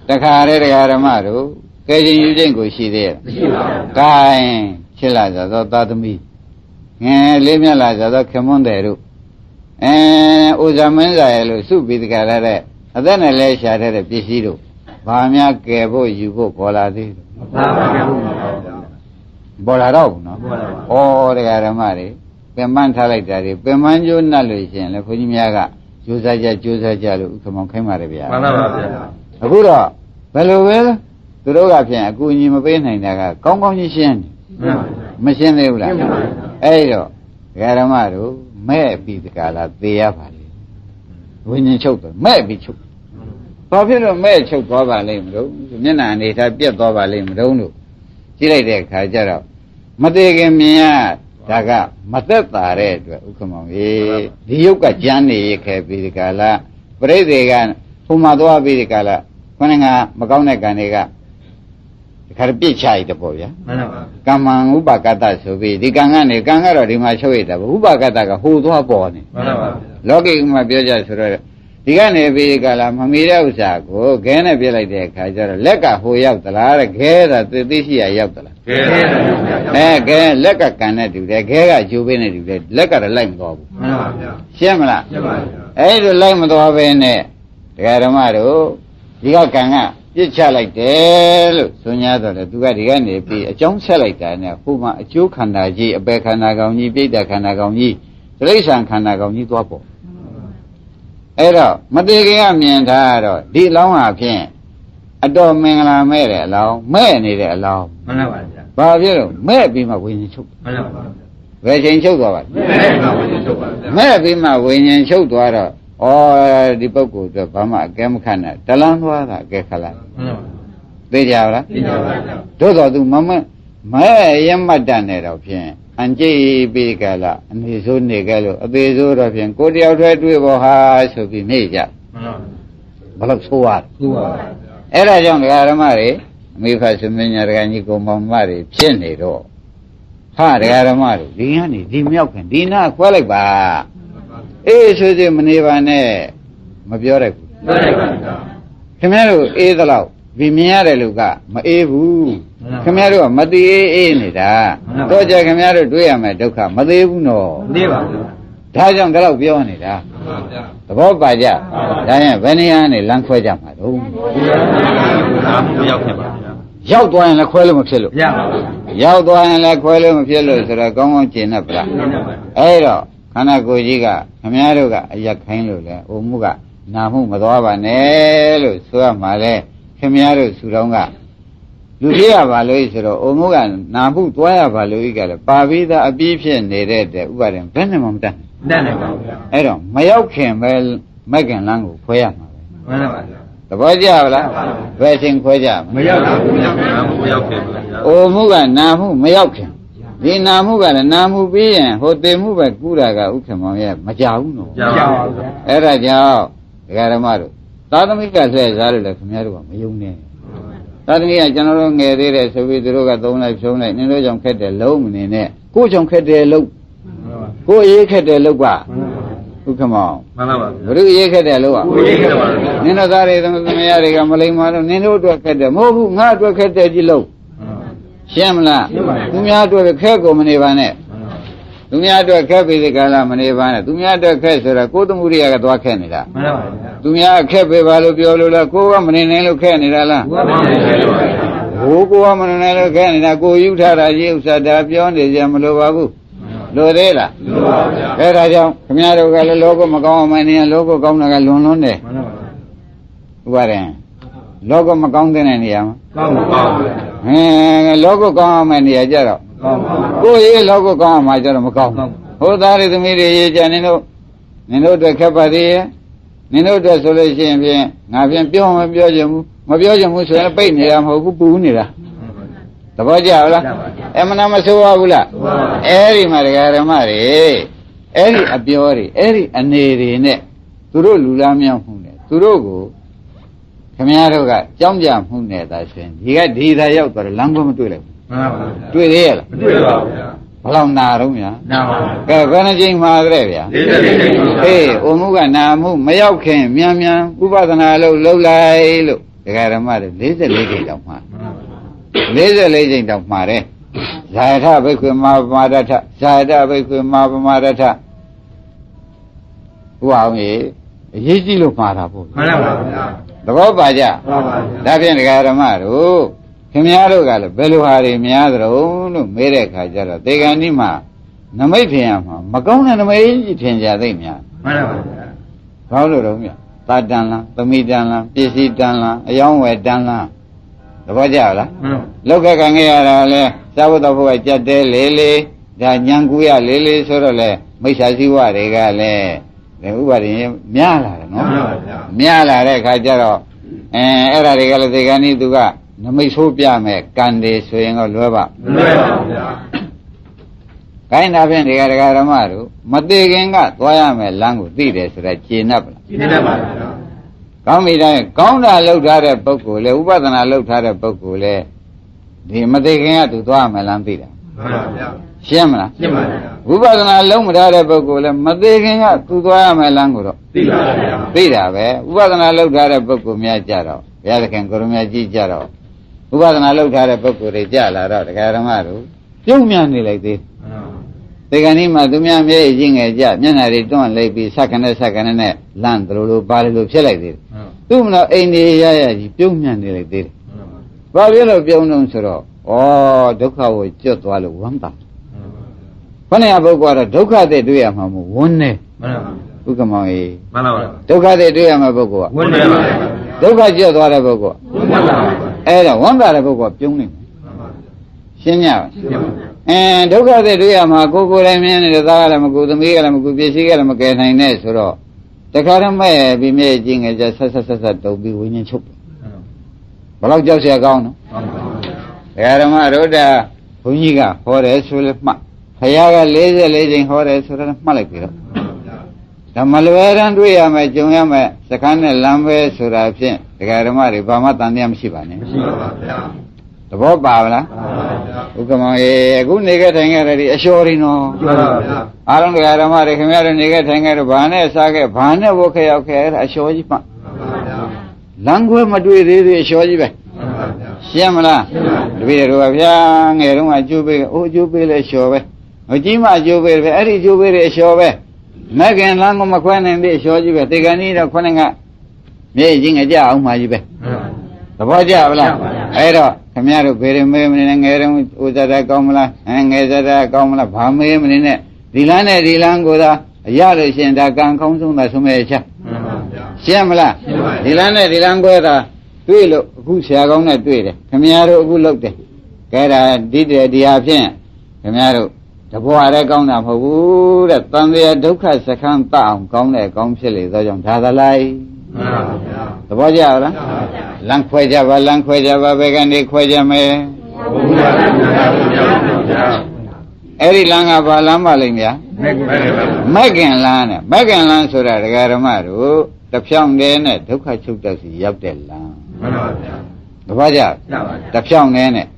တခါရဲတရားဓမ္မတို့ကဲခြင်းယူခြင်းကိုရှိသေးရဲ့မရှိပါဘူး။ကိုင်းချစ်လာကြသောသာသမီငယ်လေးမြတ်လာကြသောခင်မွန်းတယ်တို့ဥဇမင်းစာရဲ့လို့စုပြီးတခါရတဲ့အသက်နဲ့လဲရှာတဲ့ပစ္စည်းတို့ဘာများကယ်ဖို့ယူဖို့ပေါ်လာသေးတယ်။မှန်ပါဗျာ။ပေါ်လာတော့ဘူးနော်။ဩတရားဓမ္မတွေပင်ပန်းထားလိုက်တာတွေပင်ပန်းကျိုးနှက်လို့ရှိရင်လေခွန်ကြီးများကကြိုးစားကြလို့ဥက္ကမောင်ခိုင်းပါတယ်ဗျာမှန်ပါပါဗျာအခုတော့ဘယ်လိုပဲသူတို့ကဖြင့်အကူအညီမပေးနိုင်တာကကောင်းကောင်းရှင်းတယ်မရှင်းသေးဘူးလားအဲ့တော့ဒကာဓမ္မတို့မဲ့ပြီးတကလားသေရပါလေဝိညာဉ်ချုပ်တယ်မဲ့ပြီးချုပ်ဘာဖြစ်လို့မဲ့ချုပ်သွားပါလိမ့်မလို့မျက်နှာအနေထားပြက်သွားပါလိမ့်မလို့ကြည့်လိုက်တဲ့အခါကျတော့မသေးခင်မြင်ရဒါကမသက်သာတဲ့အတွက်ဥက္ကမောင်ရေဒီယုတ်ကကြမ်းနေရခဲ့ပြီးဒီကလာပရိသေကဟိုမှာသွားပြီးဒီကလာခொနကမကောင်းတဲ့ကံတွေကဒီခါပြစ်ချရတဲ့ပေါ့ဗျာမှန်ပါပါကမ္မံဥပကတ္တဆိုပြီးဒီကံကနေကံကတော့ဒီမှာချုပ်ရတာပေါ့ဥပကတ္တကဟိုသွားပေါ်နေမှန်ပါပါလောကိမှာပြောကြဆိုတော့ဒီကနေပြီးဒီကလာမမီတဲ့ဥစ္စာကိုခဲနဲ့ပြစ်လိုက်တဲ့အခါကျတော့လက်ကဟိုရောက်သလားတဲ့ခဲတာသိရှိရရောက်သလားခဲလက်ကကန်နဲ့တူတယ်ခဲကဂျိုးပေးနဲ့တူတယ်လက်ကတော့လိုက်မသွားဘူးမှန်ပါဗျာရှင်းမလားရှင်းပါဗျာအဲ့ဒါလိုက်မသွားဘဲနဲ့တရားဓမ္မတို့ဒီကကံကပြစ်ချလိုက်တယ်လို့ဆို냐တော့လေသူကဒီကနေပြီးအကြောင်းဆက်လိုက်တာနဲ့ဟိုမှာအကျိုးခန္ဓာကြီးအပေခန္ဓာကောင်ကြီးပြိတ္တခန္ဓာကောင်ကြီးတိရစ္ဆာန်ခန္ဓာကောင်ကြီးသွားပေါ့အဲ့တော့မသေးခင်ကမြင်ထားတော့ဒီအလောင်းဟာဖြင့်အတော်မင်္ဂလာမဲ့တဲ့အလောင်းမဲ့နေတဲ့အလောင်းမှန်ပါဗျာဘာဖြစ်လို့မဲ့ပြီးမှဝိညာဉ်ချုပ်မှန်ပါဗျာဘယ်ချိန်ချုပ်သွားပါလဲမဲ့ပြီးမှဝိညာဉ်ချုပ်သွားတော့ဩဒီပုဂ္ဂိုလ်အတွက်ဘာမှအကဲမခတ်နဲ့တလန်းသွားတာအကဲခတ်လိုက်မှန်ပါသိကြပါလားသိကြပါဗျာတို့တော့သူမဲ့ရမတ်တတ်နေတော့ဖြင့်အန်ကြိပြီးကြလားအနေဆိုးနေကြလို့အသေးဆိုးတော့ဖြင့်ကိုတယောက်တည်းတွေ့ပေါ်ဟာဆိုပြီးနေကြဘလို့ဆိုးရအဲ့ဒါကြောင့်ဒကာဓမ္မတွေအမိဖတ်သမင်းညာဒကာကြီးကိုမောင်မတွေဖြစ်နေတော့ဟာဒကာဓမ္မတွေဒီကနေဒီမြောက်ခင်ဒီနာခွဲလိုက်ပါအေးဆိုစီမနေပါနဲ့မပြောရဘူးပြောလိုက်ပါခင်ဗျားတို့အေးသလောက်ဒီမြင်ရတဲ့လူကမအေးဘူးခင်ဗျားတို့ကမတည်အေးနေတာတော့ကြခင်ဗျားတို့တွေ့ရမယ်ဒုက္ခမသေးဘူးနော်မသေးပါဘူးဒါကြောင့်ဒီလောက်ပြောနေတာသဘောပါကြဒါရင်ဘယ်နေရာနဲ့လမ်းခွဲကြမှာတော့ရောက်သွားရင်လည်းခွဲလို့မဖြစ်လို့ရောက်သွားရင်လည်းခွဲလို့မဖြစ်လို့ဆိုတော့ကောင်းကောင်းကျင့်တတ်ပါအဲ့တော့ခန္ဓာကိုယ်ကြီးကခင်ဗျားတို့ကအရက်ခိုင်းလို့လေအိုမှုကနာမှုမသွားပါနဲ့လို့ဆိုရမှာလေခင်ဗျားတို့ဆူတော်ကလူပြရပါလို့ဆိုတော့အိုမှုကနာမှုသွားရပါလို့ဤကလည်းပါပြီးသားအပြည့်ဖြစ်နေတဲ့ဥပါဒံဘယ်နဲ့မှမတတ်နိုင်ပါဘူးအဲ့တော့မရောက်ခင်ပဲမက်ကင်လန်းကိုခွဲရမှာပဲမှန်ပါဗျာသဘောကျပါလားဘယ်ချိန်ခွဲကြမရောက်ဘူးနာမှုမရောက်ခင်အိုမှုကနာမှုမရောက်ခင်ဒီနာမှုကလည်းနာမှုပြီးရင်ဟိုတေမှုပဲကူးတာကဥက္ကမောင်ရဲ့မကြဘူးနော်ကြောက်ပါဘူးအဲ့ဒါကြောင့်ဒကာဓမ္မတို့သာသမီကလှည့်စားလို့လည်းခင်ဗျားတို့ကမယုံနဲ့သာသမီကကျွန်တော်တို့ငယ်သေးတယ်ဆိုပြီးသူတို့ကသုံးလိုက်ဖြုံးလိုက်နင်တို့ကြောင့်ခက်တယ်လုံးမနေနဲ့ကိုကြောင့်ခက်တယ်လုံးကိုအေးခက်တယ်လုံးပါဥက္ကမောင်မှန်ပါပါဘုရုအေးခက်တယ်လုံးပါကိုအေးခက်တယ်ပါနင်တို့သားတွေသမီးရတွေကမလိမ္မာလို့နင်တို့အတွက်ခက်တယ်မဟုတ်ဘူးငါအတွက်ခက်တယ်ကြည့်လုံးရှင်းမလားသူများအတွက်ခက်ကိုမနေပါနဲ့သူများအတွက်ခက်ပြီဒီကလာမနေပါနဲ့သူများအတွက်ခက်ဆိုတာကိုယ်သမုဒိယကသွားခက်နေတာမှန်ပါပါသူများခက်ပဲပါလို့ပြောလို့လားကိုယ်ကမနေနိုင်လို့ခက်နေတာလားကိုယ်ကမနေနိုင်လို့ခက်နေတာကိုယ်ယူထားတာကြီးဥစ္စာဒါပြောနေကြမလိုပါဘူးလိုသေးလားလိုပါဗျာအဲ့ဒါကြောင့်ခင်ဗျားတို့ကလည်းလောကမကောင်းအောင်မနေရင်လောကကောင်းတာကလွန်လွန်းတယ်မှန်ပါပါဥပါရင်လောကမကောင်းတဲ့နေရာမှာကောင်းပါဗျာလောကကောင်းအောင်မနေရာကြတော့ကိုယ်ရေးလောကကောင်းအောင်မှကြတော့မကောင်းဟိုသားတွေသမီးတွေရေးကြနင်တို့အတွက်ခက်ပါသေးရဲ့နင်တို့အတွက်ဆိုလို့ရှိရင်ဖြင့်ငါဖြင့်ပြောမပြောချင်ဘူးမပြောချင်ဘူးဆိုရင်ပိတ်နေတာမဟုတ်ဘူးပူနေတာသဘောကျလားအမှန်မဆိုးပါဘူးလားအဲ့ဒီမှာဒကာဓမ္မတွေအဲ့ဒီအပြောတွေအဲ့ဒီအနေတွေနဲ့သူတို့လူလားမြောက်မှုနဲ့သူတို့ကိုခင်ဗျားတို့ကကြောင်းကြမှုနဲ့သာရှင်ဒီသာရောက်သွားတယ်လမ်းခွဲမတွေ့လိုက်ဘူးမှန်ပါဘူးတွေ့သေးရဲ့လားမတွေ့ပါဘူးဗျာဘယ်လောက်နာတော့ဗျာနာပါဘူးကဲဘယ်နှချိန်မှာကြဲဗျာ၄၀ချိန်ပါအေးအိုမှုကနာမှုမရောက်ခင်မြန်ဥပဒနာလုပ်လိုက်လို့ cái đó mà lấy ra lấy gì đâu mà lấy ra lấy gì đâu mà đấy giải tha với quyền ma ra tha giải tha với quyền ma ra tha wow nhỉ gì gì lúc mà ra bộ đó bà già đã biết cái đó mà rồi khi nhà rồi cái là belu hari nhà rồi nó mấy cái khai ra rồi thế cái này mà nó mấy phiền mà công này nó mấy phiền ra đấy nhá có rồi đâu nhỉ ta đan la tụi mi đan la bia si đan la ayong về đan la đó bà già là lúc cái nghe là le sao tao phải chết để lele ra nhang cuya lele số rồi le mấy sai si qua đấy cái le để u bà đi mía là nó mía là đấy khai ra rồi ấy ra đấy cái là thế cái này tụi cái nó mấy số bia mẹ can đi xuyên ở lúa bạc cái nào bên đấy cái đó mà rồi mất đi cái ngã toaya mẹ lang của tí đấy rồi chín nắp có mi đây có đã lâu ra đấy bốc cổ le upadana lâu ra đấy bốc cổ le thì mất đi cái ngã tụi toaya mẹ lang tí đấy xem mà upadana lâu mà ra đấy bốc cổ le mất đi cái ngã tụi toaya mẹ lang của đó tí đấy vậy upadana lâu ra đấy bốc cổ mẹ cha đó bây giờ cái cổ mẹ chi cha đó upadana lâu ra đấy bốc cổ để cha là đó cái đó mà rồi chung miệng đi lại tí thế cái này mà tụi mình bây giờ nghe cha, mình nói đi tụi lấy bị sắc này, lan rồi bao lâu phải lại đi, tụi mình nói anh đi ya gì, chung mình đi lại đi, bao lâu chung nó sửa, đốc khâu chưa toa luôn vắng ta, phần này bao qua rồi đốc khâu thì đuôi mà muốn nè, tụi cái mày, đốc khâu thì đuôi mà bao qua, đốc khâu chưa toa là bao qua, đó vắng ta là bao qua chung nè, xem nhau. Đâu có thể đuổi mà cô đây mình này ta là mà cô tụi mình là mà cô biết gì là mà cái này nè số đó, tất cả các mấy bị mấy chuyện cái sát đâu bị huỳnh nhân chụp, bao lâu cháu sẽ con nó, cái đó mà rồi đã huỳnh cả, họ để số là mà, hay là lấy gì họ để số là mà lại cái đó, làm mà lấy ra đuổi mà chúng em mà sẽ khán là làm về số là phiền, cái đó mà rồi ba má tan đi em xí bạn này. Đó bảo là, cái mà cũng này cái thằng này đi assuring nó, anh cái đó mà cái này cái thằng này bán sao cái bán vô cái assuring mà, language mà đuổi đi assuring vậy, xem là, bây giờ bây giờ nghe rồi mà chú bê là assuring vậy, ở chỉ mà chú bê vậy, ở đây chú bê là assuring vậy, mấy cái language mà quan này đi assuring vậy, thì cái này là quan này, mấy cái gì cái ông mà gì vậy, đó bao giờ là, ấy đó. Kami ada beri mana ngeram udara kaumla, ngezara kaumla, bhamai mana ni, dilang goda, ya le shen da gang kong sung da sume cha, xem là, dilang goda, tuy lo, gu xia kong này tuy đấy, kami ada gu lộc đấy, cái là đi áp xem, kami ada, tập hòa đấy kong nào phải gu đấy, toàn bây đúc khai sẽ khang tạo kong này kong sẽ lấy ra trong thà lại. Đó bao giờ đó, lang khoai ra ba bây giờ đi khoai ra mày, ấy lang à ba lang ba lên ya, mấy cái lan số ra cái đó mà rồi, tập xong đến này, thúc khai chụp được gì giáp đến lang, đó bao giờ, tập xong đến này,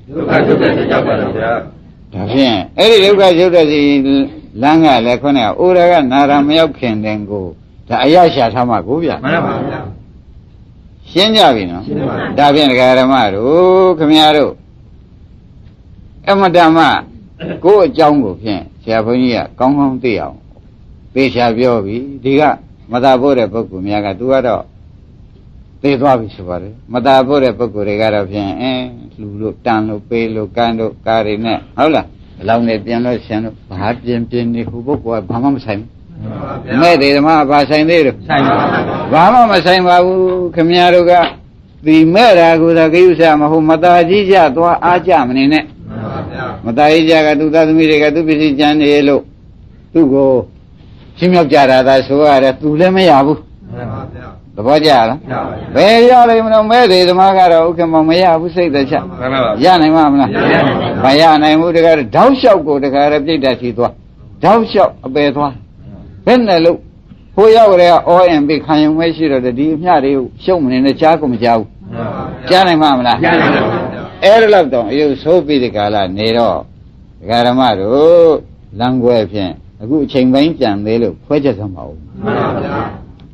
tập xong, ấy thúc khai chụp được gì lang à lại con này, ủa cái nào mà học khen đến cô, đã ai sẽ tham gia cô vậy? Xem ra vì nó, đã biết cái đó mà rồi, cái gì đó, em mà đam mà, cô trong cuộc chuyện, sẽ phải như con không tiêu, bây giờ biểu vì, đi cả, mà ta bố để bố của mình cái tuổi đó, để đoạt vì sao vậy? Mà ta bố để bố của cái đó chuyện, lù tan lù pe lù can lù cà ri nè, hả là, lâu nay tiền nó xem nó, phát tiền đi khu bố của bà mà xem. Mấy thì mà bà xem đi được, bà mà xem bà không nhớ được cả, vì mấy ra cô ta kêu sao mà hôm mà ta chỉ ra tôi ăn chả mình nè, mà ta chỉ ra cái tôi ta mới cái tôi bị chán đi luôn, tôi go, xin nhớ trả ra ta số ra tôi lấy mấy áo, đó bao giờ đó, bây giờ đây mà mấy thì mà cái đó cái mà mấy áo xây được chưa, giờ này mà bây giờ này mua được cái đau sầu của được cái gì đó chỉ thôi, đau sầu bé thôi. Bên này lúc, hồi giờ cái OM bị khai mấy xí rồi đi nhà đi, xong mình nó cha cũng chào, cha này mà là, ở lâu đó, yêu số bị cái là này đó, cái là mà rồi, lang quay phiền, cứ chênh bánh chẳng đấy lúc, phải cho thằng mẫu,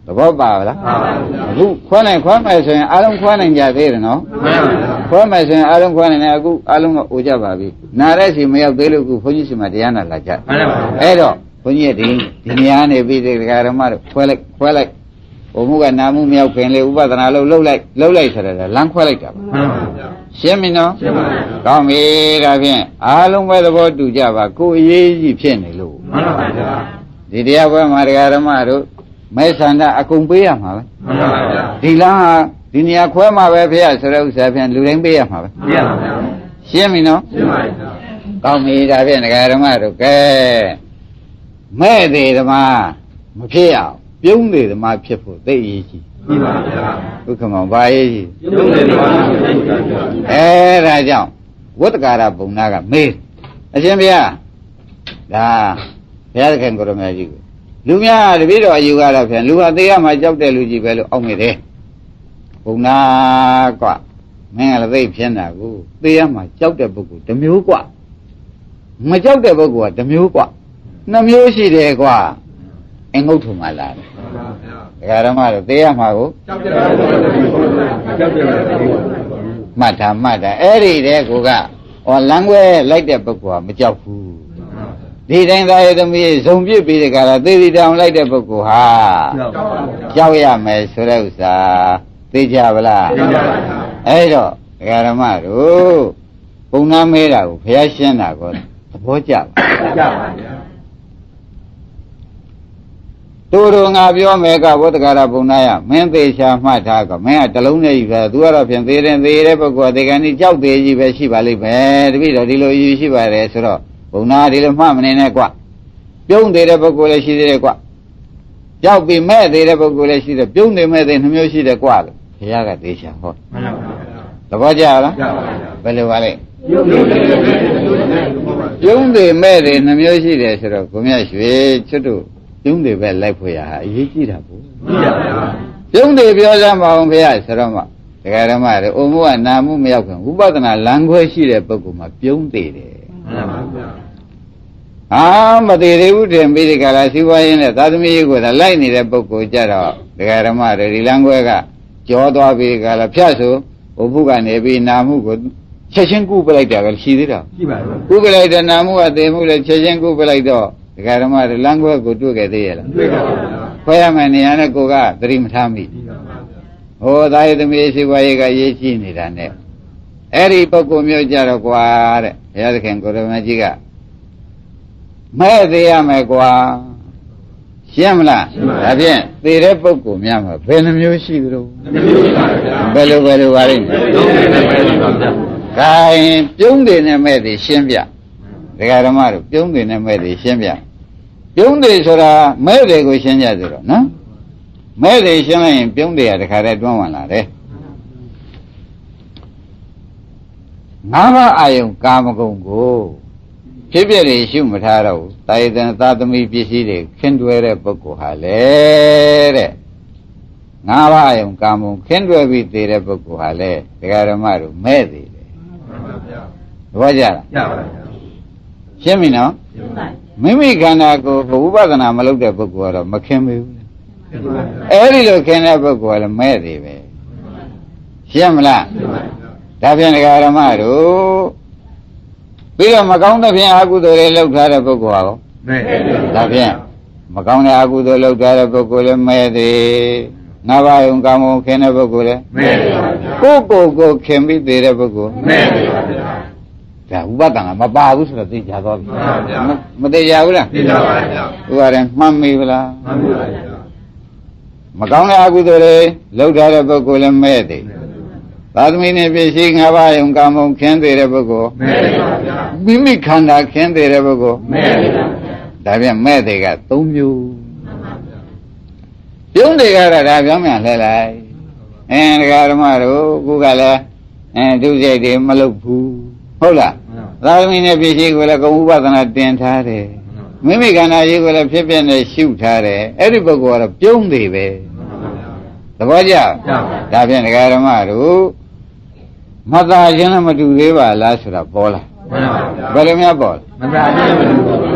The Boba, who Quana, Alan Quana Javino, Quana, Alan Quana, Alan Ujababi. Narasi may have Belu Fujis Madiana Laja. Edo, Punyeti, Diniane, Vidi Garamar, Quelec, Omuga Namu Miao Ken Leuba than Alo low like Lanquelita. Semino, come here, Ravian, Alum by the word to Java, go ye Pienilu. Did you ever Margaramaru? My son, a cumbia, Dila, Dinia Quema, Vapia, Sapian, Lurembia. Semino, come here, Ravian Garamaru, Mede the Ma, Mapia, Yungi the my people, they easy. Who come on by Raja, what got up Bunaga made? Asembia, there can go to magic. Lumia, the video you got up and Lua, they are my job, the Luigi Bello, only there. Bunaga, man, they piano, they are my job, the book, the Muqua. My job, the book, the Muqua. No music there, qua, and go to my land. Garamar, they are my Mata, every day go or language like the book, Majafu. They then die to me, zombie be the gara, they down like the book, ha. Jawya, my Surosa, the Javala. Edo, Garamar, oh, Puna Mera, Piashana, Boja. Turunga bio mega what Garabunaya, Mendesha Mataka, Mea Taluna, Dura, and they ever they can job the Yivashivali, Vida Dilo Yishiva Resro, Una Dilo Mam in Equa. Young de Repogola she de Equa. Job be mad, they Repogola she the Young de Med in Musi de Qual, Yaga Desha. The Vajala, Belevale. Young de Med in the Musi de Sero, Kumiashi, Chutu. Young the well like we are, ye did have. Young the Biozama, Sarama, the Garamare, Omo and Namu Milton, who bought a language she at Bokuma, Young Day. But they would be the Galasiwa in a Tadmi with a line in a Boko Jara, the Garamare, the Languega, Jodo Galapiaso, Obuga Nebi Namu good. Cheshin Cooper like that, she did up. Cooper like the Namu at the Mula Cheshin Cooper like that. The Garamar language go to get there. Fireman Yanagoga, dream Tammy. Oh, I the Messi Waiga Yechin it and there. Eri Poco Mujaraguar, here can go to Magiga. May they are Magua Siamla, Abien, the Repoco Miama, Venemushiro, Bello Warin. Kai, Jung didn't make the Siambia. The Garamar, Young didn't make the Siambia. Young days are made a good Shanjazero, no? Made a Shannon, Young day at the Carret woman, eh? Nava I am Kamagongo. Tiberi Shumataro, Titan Tatami Piside, Kendwere Boko Hale. Nava I am Kamu, Kendwere with the Boko Hale, the Garamaru, made it. Waja. Semino? Mimi Gana go for Ubagana Maluka Bogora, Makemi. Every look can ever go and marry me. Siamla. Tapian Garamaro. Peter Macauna Agudo looked at a Bogo. Tapian. Macauna Agudo looked at a Bogo and Mary. Nava Ungamo can ever go. Go can be the Bogo. Ubagana, Mabus, the Java. Madejavla. You are a mammy. Macauna Agudore, looked at a Bogo and Medi. That means if you sing Hawaii and Gamo, can they ever go? Mimikanda, can they ever go? Davian Medi got to you. Young they got a Davian, and Garamaro, Gugala, and Duze Malupu. Hola. That means if you see what a Gubana didn't have it. Mimikana, you will have Pippin and shoot her. Everybody got a young baby. The Vaja, Davian Garamaro. Mother Janamadu Leva Lasura Bola. Balamia Ball.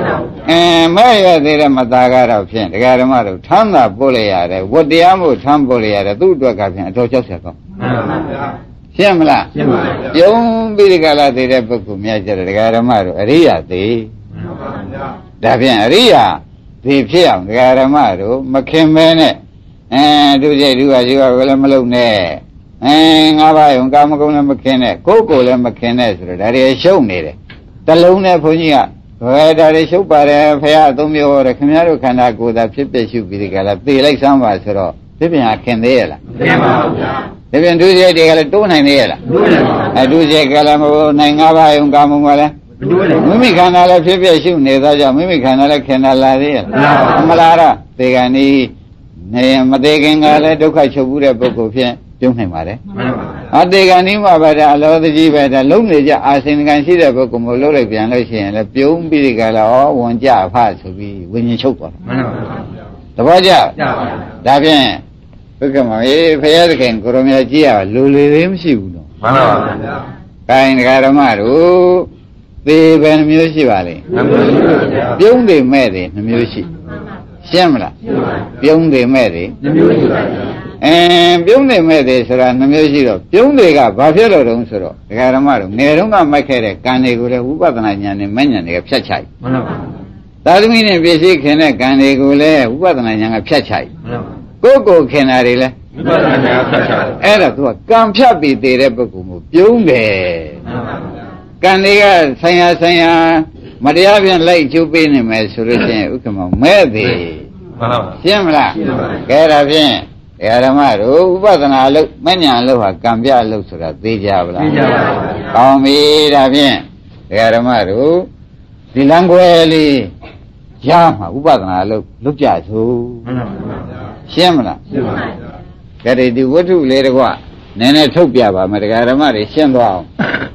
မဲ့ရသေးတဲ့မသားကတော့ဖြင့်တရားဓမ္မတို့ထမ်းသာပို့လိုက်ရတယ်ဝတ္တရားမို့ထမ်းပို့လိုက်ရတယ်သူ့အတွက်ကဖြင့်အတော်ကြောက်ဆက်ကောင်းရှင်းမလားရှင်းပါပြီပြုံးပြီးဒီကလာသေးတဲ့ပုဂ္ဂိုလ်များကြတယ်တရားဓမ္မတို့အရိယာသေးဒါဖြင့်အရိယာဒီဖြစ်အောင်တရားဓမ္မတို့မခင်မဲနဲ့သူစိတ်သူကရှိကလည်းမလုံနဲ့ငါးပါးယုံကာမဂုဏ်လည်းမခင်နဲ့ကိုယ်ကိုယ်လည်းမခင်နဲ့ဆိုတော့ဒါတွေရှုံနေတယ်တလုံးနဲ့ဘုန်းကြီးကဘယ်ဒါတွေရှုပ်ပါတယ်ဖះအသုံးမျိုးရခင်ဗျားတို့ခန္ဓာကိုယ်သာဖြစ်ဖြစ်ရှုပြီးဒီကလာသေလိုက်စမ်းပါဆိုတော့ဒီပြန်ခင်သေးရလားခင်ပါဘူးဗျာဒီပြန်သူစိတ်တွေကလည်းတိုးနိုင်သေးရလားတိုးနိုင်ပါဘူးသူစိတ်ကလည်းမဟုတ်နိုင်ငါးပါးယုံကာမဂုဏ်လည်းမတိုးနိုင်ဘူးမိမိခန္ဓာလည်းဖြစ်ဖြစ်ရှုနေသောကြောင့်မိမိခန္ဓာလည်းခင်တာလာသေးရလားမလားတော့သေကံဤနေမသေးခင်ကလည်းဒုက္ခချုပ်ဘူးတဲ့ပုဂ္ဂိုလ်ဖြင့်ပြုံးနိုင်ပါတယ်အတေကံဤမှာပဲဒါအလောတကြီးပဲဒါလုံးနေကြအာစင်ကံရှိတဲ့ပုဂ္ဂိုလ်မျိုးလုံးလိုက်ပြန်လို့ရှိရင်လည်းပြုံးပြီးဒီကလာဩဝန်ကြဖဆိုပြီးဝိညာဉ်ချုပ်သွားတယ်မှန်ပါဗျာတပည့်ကြဒါဖြင့်ဘုက္ကမအေးဖရာသခင်ကိုရမကြီးကလူလေသေးမရှိဘူးနော်မှန်ပါဗျာခိုင်းဒကာဓမ္မတို့သေပဲနှမျိုးရှိပါလေနှမျိုးရှိပါဗျာပြုံးတယ်မဲ့တယ်နှမျိုးရှိရှင်းမလားပြုံးတယ်မဲ့တယ်နှမျိုးရှိပါဗျာပြုံးနေမဲ့တယ်ဆိုတာနှမျိုးရှိတော့ပြုံးတွေကဘာဖြစ်လို့တုံးဆိုတော့ဒကာဓမ္မတို့ငယ်တုန်းကမိုက်ခဲ့တဲ့ကံတွေကိုလည်းဝိပဿနာဉာဏ်နဲ့မဉဏ်တွေကဖြတ်ချိုက်မှန်ပါပါသာသမီနဲ့ပြည့်စည်ခင်တဲ့ကံတွေကိုလည်းဝိပဿနာဉာဏ်ကဖြတ်ချိုက်မှန်ပါပါကိုယ်ခင်တာတွေလည်းဝိပဿနာဉာဏ်ကဖြတ်ချိုက်အဲ့ဒါသူကကံဖြတ်ပြီးတည်တဲ့ပုဂ္ဂိုလ်မျိုးပြုံးတယ်မှန်ပါပါကံတွေကဆိုင်ရာမတရားပြန်လိုက်ကျုပ်ပေးနေမယ်ဆိုလို့ရှိရင်ဥက္ကမမဲ့သည်မှန်ပါပါရှင်းမလားရှင်းပါပါကဲဒါဖြင့်ဓမ္မတို့ဥပဒနာအလုပ်မဉ္ဇဉ်အလုပ်ဟာကံပြအလုပ်ဆိုတာသိကြပါလားသိကြပါဘူး။ကောင်းပြီဒါဖြင့်ဓမ္မတို့ဒီလမ်းခွဲလေးရမှာဥပဒနာအလုပ်လုပ်ကြသို့မှန်ပါပါရှင်းမလားရှင်းပါပါကဲဒီဝတ္ထုလေးတကွနည်းနည်းထုတ်ပြပါမယ်ဓမ္မတွေရှင်းသွားအောင်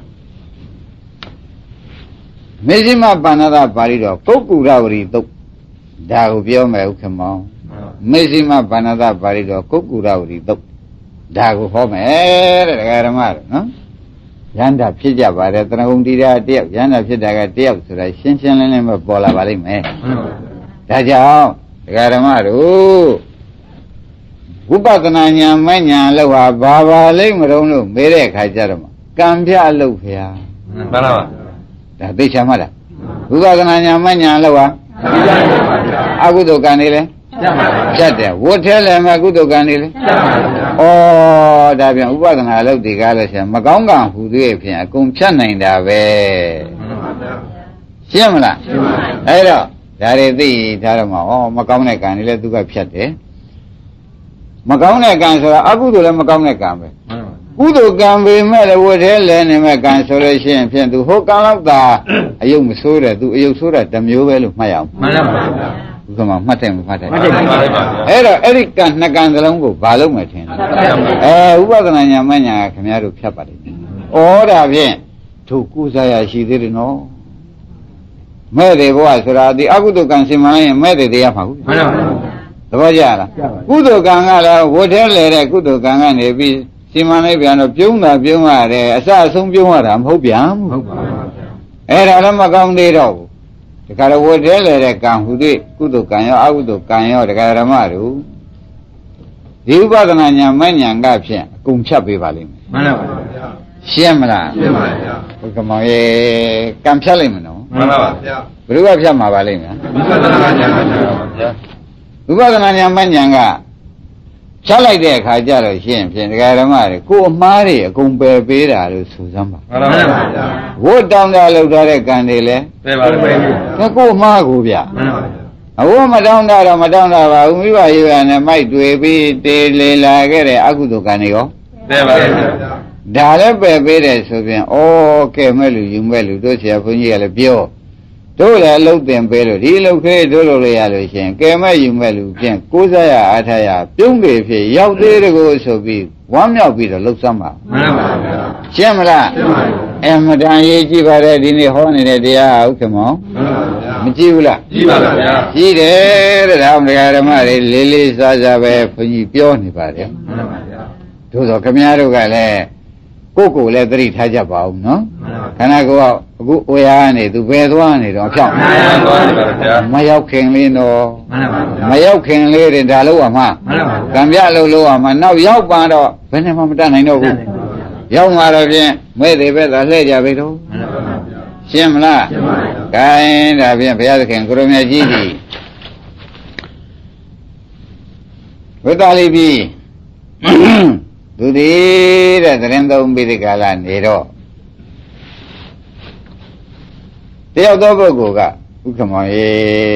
မေဇိမပါဏာတပါဠိတော်ပုဂ္ဂုရဝရီတုတ်ဒါကိုပြောမယ်ဥက္ကမောင်မေဇိမပါဏာတပါဠိတော်ကုက္ကုရဝရီတုတ်ဒါကိုဟောမယ်တဲ့ဓမ္မတို့နော်ယန္တာဖြစ်ကြပါတယ်တဏှုံတိရာတယောက်ယန္တာဖြစ်တာကတယောက်ဆိုတာရှင်းရှင်းလင်းလင်းပဲပေါ်လာပါလိမ့်မယ်ဒါကြောင့်ဓမ္မတို့ဝိပဿနာဉာဏ်မဉာဏ်လို့ဟာဘာပါလိမ့်မတုံးလို့မေးတဲ့အခါကျတော့ကံပြလို့ဖျားမှန်ပါပါဒါသိချင်မှလားဝိပဿနာဉာဏ်မဉာဏ်လို့ဟာအကုသိုလ်ကံနေလဲဖြတ်တယ်ဝတ်ထဲလည်းမကုသိုလ်ကံနေလေဩဒါပြန်ဥပဒနာလုပ်ဒီကားလို့ဆိုရင်မကောင်းကံဟူသေးဖြင့်အကုန်ဖြတ်နိုင်တာပဲရှင်းမလားရှင်းပါပြီအဲ့တော့ဒါတွေသိထားတော့မှမကောင်းတဲ့ကံတွေလည်းသူကဖြတ်တယ်မကောင်းတဲ့ကံဆိုတာအကုသိုလ်လည်းမကောင်းတဲ့ကံပဲကုသိုလ်ကံပေမဲ့လည်းဝတ်ထဲလည်းနေမဲ့ကံဆိုလို့ရှိရင်ဖြင့်သူဟိုကံလောက်သာအယုတ်မဆိုးတယ်သူအယုတ်ဆိုးတာတစ်မျိုးပဲလို့မှတ်ရအောင်မှန်ပါပါဥက္ကမမှတ်တယ်မမှတ်တယ်မှတ်တယ်ပါပါအဲ့တော့အဲ့ဒီကံနှစ်ကံစလုံးကိုဘာလုပ်မယ်ထင်လဲဥပဒနာညာမညာခင်ဗျားတို့ဖြတ်ပါလိမ့်မယ်ဩဒါဖြင့်သူကုစားရရှိသေးတယ်နော်မဲ့တယ်ဘဝဆိုတာဒီအကုသိုလ်ကံစင်မှန်းရင်မဲ့တယ်တရားမှာဟုတ်မှန်ပါပါသဘောကျလားကုသိုလ်ကံကလည်းဝတ်ထဲလေတဲ့ကုသိုလ်ကံကနေပြီးစင်မှန်းလိုက်ပြန်တော့ပြုံးတာပြုံးရတယ်အစအဆုံးပြုံးရတာမဟုတ်ပြန်ဘူးဟုတ်ပါဘူးအဲ့ဒါလည်းမကောင်းသေးတော့ဘူးတခါတော့ဝတ်ထဲလေတဲ့ကံဟူသည်ကုသိုလ်ကံရောအကုသိုလ်ကံရောဓမ္မတို့ဒီဥပဒနာညာမညာကဖြင့်အကုန်ဖြတ်ပေးပါလိမ့်မယ်မှန်ပါပါဗျာရှင်းမလားရှင်းပါဗျာဘုက္ကမောင်ရေကံဖြတ်လိုက်မနော်မှန်ပါပါဗျာဘယ်သူကဖြတ်မှာပါလိမ့်မယ်ဥပဒနာညာမညာပါဗျာဥပဒနာညာမညာကဖြတ်လိုက်တဲ့အခါကျတော့ရှင်းဖြင့်ဓမ္မတွေကိုအမှားတွေအကုန်ပယ်ပေးတာလို့ဆိုစမ်းပါမှန်ပါပါဗျာဝတ်တောင်းတာလောက်ထားတဲ့ကံတွေလည်းပယ်ပါလိမ့်မယ်ဒါကိုအမှားကိုဗျာမှန်ပါပါအဝတ်မတောင်းတာတော့မတောင်းတာပါဘူးမိဘရေရနဲ့မိုက်တွေ့ပြီးတေလေလာခဲ့တဲ့အကုသိုလ်ကံတွေရောပယ်ပါလိမ့်မယ်ဒါလည်းပယ်ပေးတယ်ဆိုပြန်ဩကဲမဲ့လူယူမဲ့လူတို့ဆရာဘုန်းကြီးကလည်းပြောတို့လည်းအလုပ်သင်ပေးလို့ဒီအလုပ်ခေးတို့လုပ်လိုက်ရလို့ရှင်ကဲမဲ့ယူမဲ့လူဖြင့်ကိုးစားရအားထားရပြုံးပေဖြစ်ရောက်သေးတကိုဆိုပြီးဝမ်းမြောက်ပြီးတော့လှုပ်စမ်းပါမှန်ပါဗျာရှင်းမလားရှင်းပါပြီအမတန်ရေးကြည့်ပါတဲ့ဒီနေ့ဟောနေတဲ့တရားဟုတ်ကမောမှန်ပါဗျာမကြည့်ဘူးလားကြည့်ပါဗျာကြည့်တယ်တဲ့ဒါဓမ္မတွေလေးလေးစားစားပဲဘုန်းကြီးပြောနေပါတယ်မှန်ပါဗျာတို့ဆိုခမည်းတော်ကလည်းကိုလည်းသတိထားကြပါဦးနော်ခန္ဓာကိုယ်ကအခုအိုရကနေသူဘယ်သွားနေတော့ဖြောင်းမရောက်ခင်လေးတော့မရောက်ခင်လေးတွေဒါလို့ရမှာကံပြလို့လို့ရမှာနောက်ရောက်ပါတော့ဘယ်နဲ့မှမတတ်နိုင်တော့ဘူးရောက်မှာတော့ဖြင့်မဲ့တွေပဲသာလှည့်ကြပြီတော့ရှင်းမလားရှင်းပါပြီ။ခိုင်းဒါဖြင့်ဘုရားသခင်ကိုရမကြီးကြီးဝိတ္တလိပြီသူဒီတဲ့သရင်သုံးပြီးဒီကာလနေတော့တယောက်သောပုဂ္ဂိုလ်ကဥက္ကမောရေ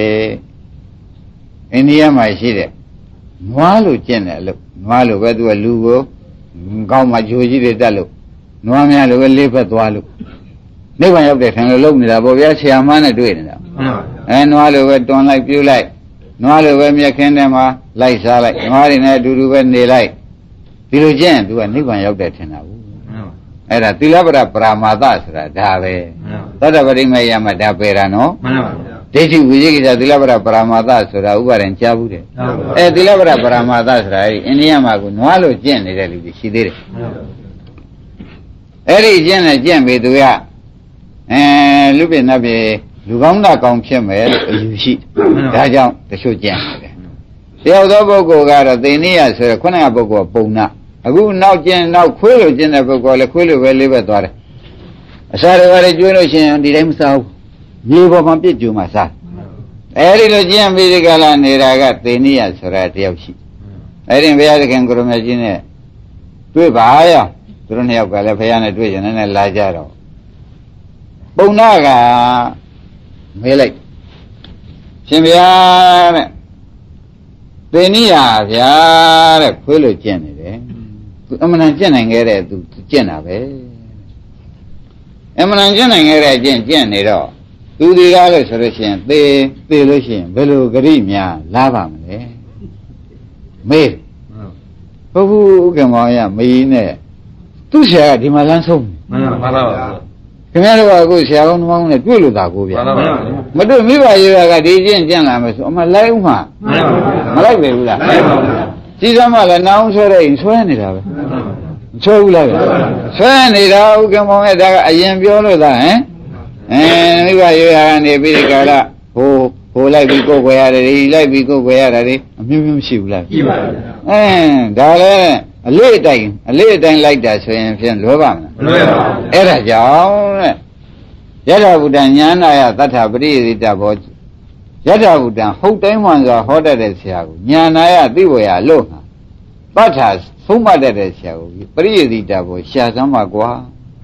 အိန္ဒိယမှာရှိတဲ့နွားလိုကျင့်တယ်လို့နွားလိုပဲသူကလူကိုကောင်းမှဂျိုကြီးတွေတက်လို့နွားများလိုပဲလေးဖက်သွားလို့နိဗ္ဗာန်ရောက်တဲ့ထင်လို့လုံနေတာပေါ့ဗျာဆရာမနဲ့တွေ့နေတာနွားလိုပဲတွန်လိုက်ပြုတ်လိုက်နွားလိုပဲမြက်ခင်းထဲမှာလိုက်စားလိုက်နွားတွေနဲ့အတူတူပဲနေလိုက်ဒီလိုကျင့်သူကနိဗ္ဗာန်ရောက်တဲ့ထင်တာဘူးအဲ့ဒါသီလပရပရာမာသဆိုတာဒါပဲသတ္တပရိမေယမှာဒါပေတာနော်မှန်ပါဗျာဒိဋ္ဌိဝိသေကိစ္စသီလပရပရာမာသဆိုတာဥပါဒံကြားဘူးတဲ့သီလပရပရာမာသဆိုတာအိန္ဒိယမှာကနွားလိုကျင့်နေတဲ့လူတွေရှိသေးတယ်အဲ့ဒီကျင့်နဲ့ကျင့်ပြီးသူကလူပြနတ်ပြေလူကောင်းတာကောင်းဖြစ်မယ်လို့အယူရှိဒါကြောင့်တချို့ကျင့်တယ်တယောက်သောပုဂ္ဂိုလ်ကတော့သေနိယဆိုရယ်ခုနကပုဂ္ဂိုလ်ပုံနာအခုနောက်ကျင့်နောက်ခွေးလိုကျင့်တဲ့ပုဂ္ဂိုလ်လည်းခွေးလိုပဲလေးပဲသွားတယ်အစာတွေကျွေးလို့ရှိရင်ဒီတိုင်းမစားဘူးမြေပေါ်မှာပြစ်ကြုံမှစားအဲဒီလိုကျင့်ပြီးဒီကလာနေတာကသေနိယဆိုရတယောက်ရှိအဲဒီဘုရားသခင်ကိုရမကြီးနဲ့တွေ့ပါရောသူတို့နှစ်ယောက်ကလည်းဘုရားနဲ့တွေ့ရင်လည်းလာကြတော့ပုံနာကမေးလိုက်ရှင်ဗျာတဲ့သေနိယဗျာတဲ့ခွေးလိုကျင့်နေတယ်သူအမှန်တန်ကျင့်နိုင်ခဲ့တဲ့သူကျင့်တာပဲအမှန်တန်ကျင့်နိုင်ခဲ့တဲ့ကျင့်နေတော့သူဒီကားလို့ဆိုလို့ရှိရင်သေလို့ရှိရင်ဘယ်လိုဂရိများလာပါမလဲမေးဟုတ်ဘူးဥက္ကမောင်ရမင်းနဲ့သူ့ဆရာကဒီမှာလမ်းဆုံးမှန်ပါပါခင်ဗျားတို့ကအခုဆရာကောင်းနှမောင်းနဲ့တွေ့လို့သာကိုဗျာမတွေ့မိဘရေကဒီကျင့်လာမယ်ဆိုအမလိုက်ဦးမှာမလိုက်ပဲဘူးလားကြီးစမ်းမှလည်းနောင်ဆွဲတဲ့ရင်ဆွဲနေတာပဲဆွဲဘူးလားဆွဲနေတာဥက္ကမောင်ရဲ့ဒါကအရင်ပြောလို့သာဟမ်မိဘရေကနေပြီးဒီကလာဟိုလိုက်ပြီးကိုယ်ွယ်ရတယ်ဒီလိုက်ပြီးကိုယ်ွယ်ရတယ်အမျိုးမျိုးရှိဘူးလားရှိပါဘူးဒါလည်းအလေးအတိုင်းလိုက်တာဆိုရင်ဖြင့်လွယ်ပါမလားမလွယ်ပါဘူးအဲ့ဒါကြောင့်တဲ့ယထာဘုဒ္ဓညာနာယသတ္ထပရိယေတိဘောယထာဘုဒ္ဓဟုတ်တိုင်းမှန်စွာဟောတတ်တဲ့ဆရာကိုညာနာယသိဝေယလို့သတ္ထသုံးမှတ်တတ်တဲ့ဆရာကိုပရိယေတိဘောရှာစမ်းပါကွာ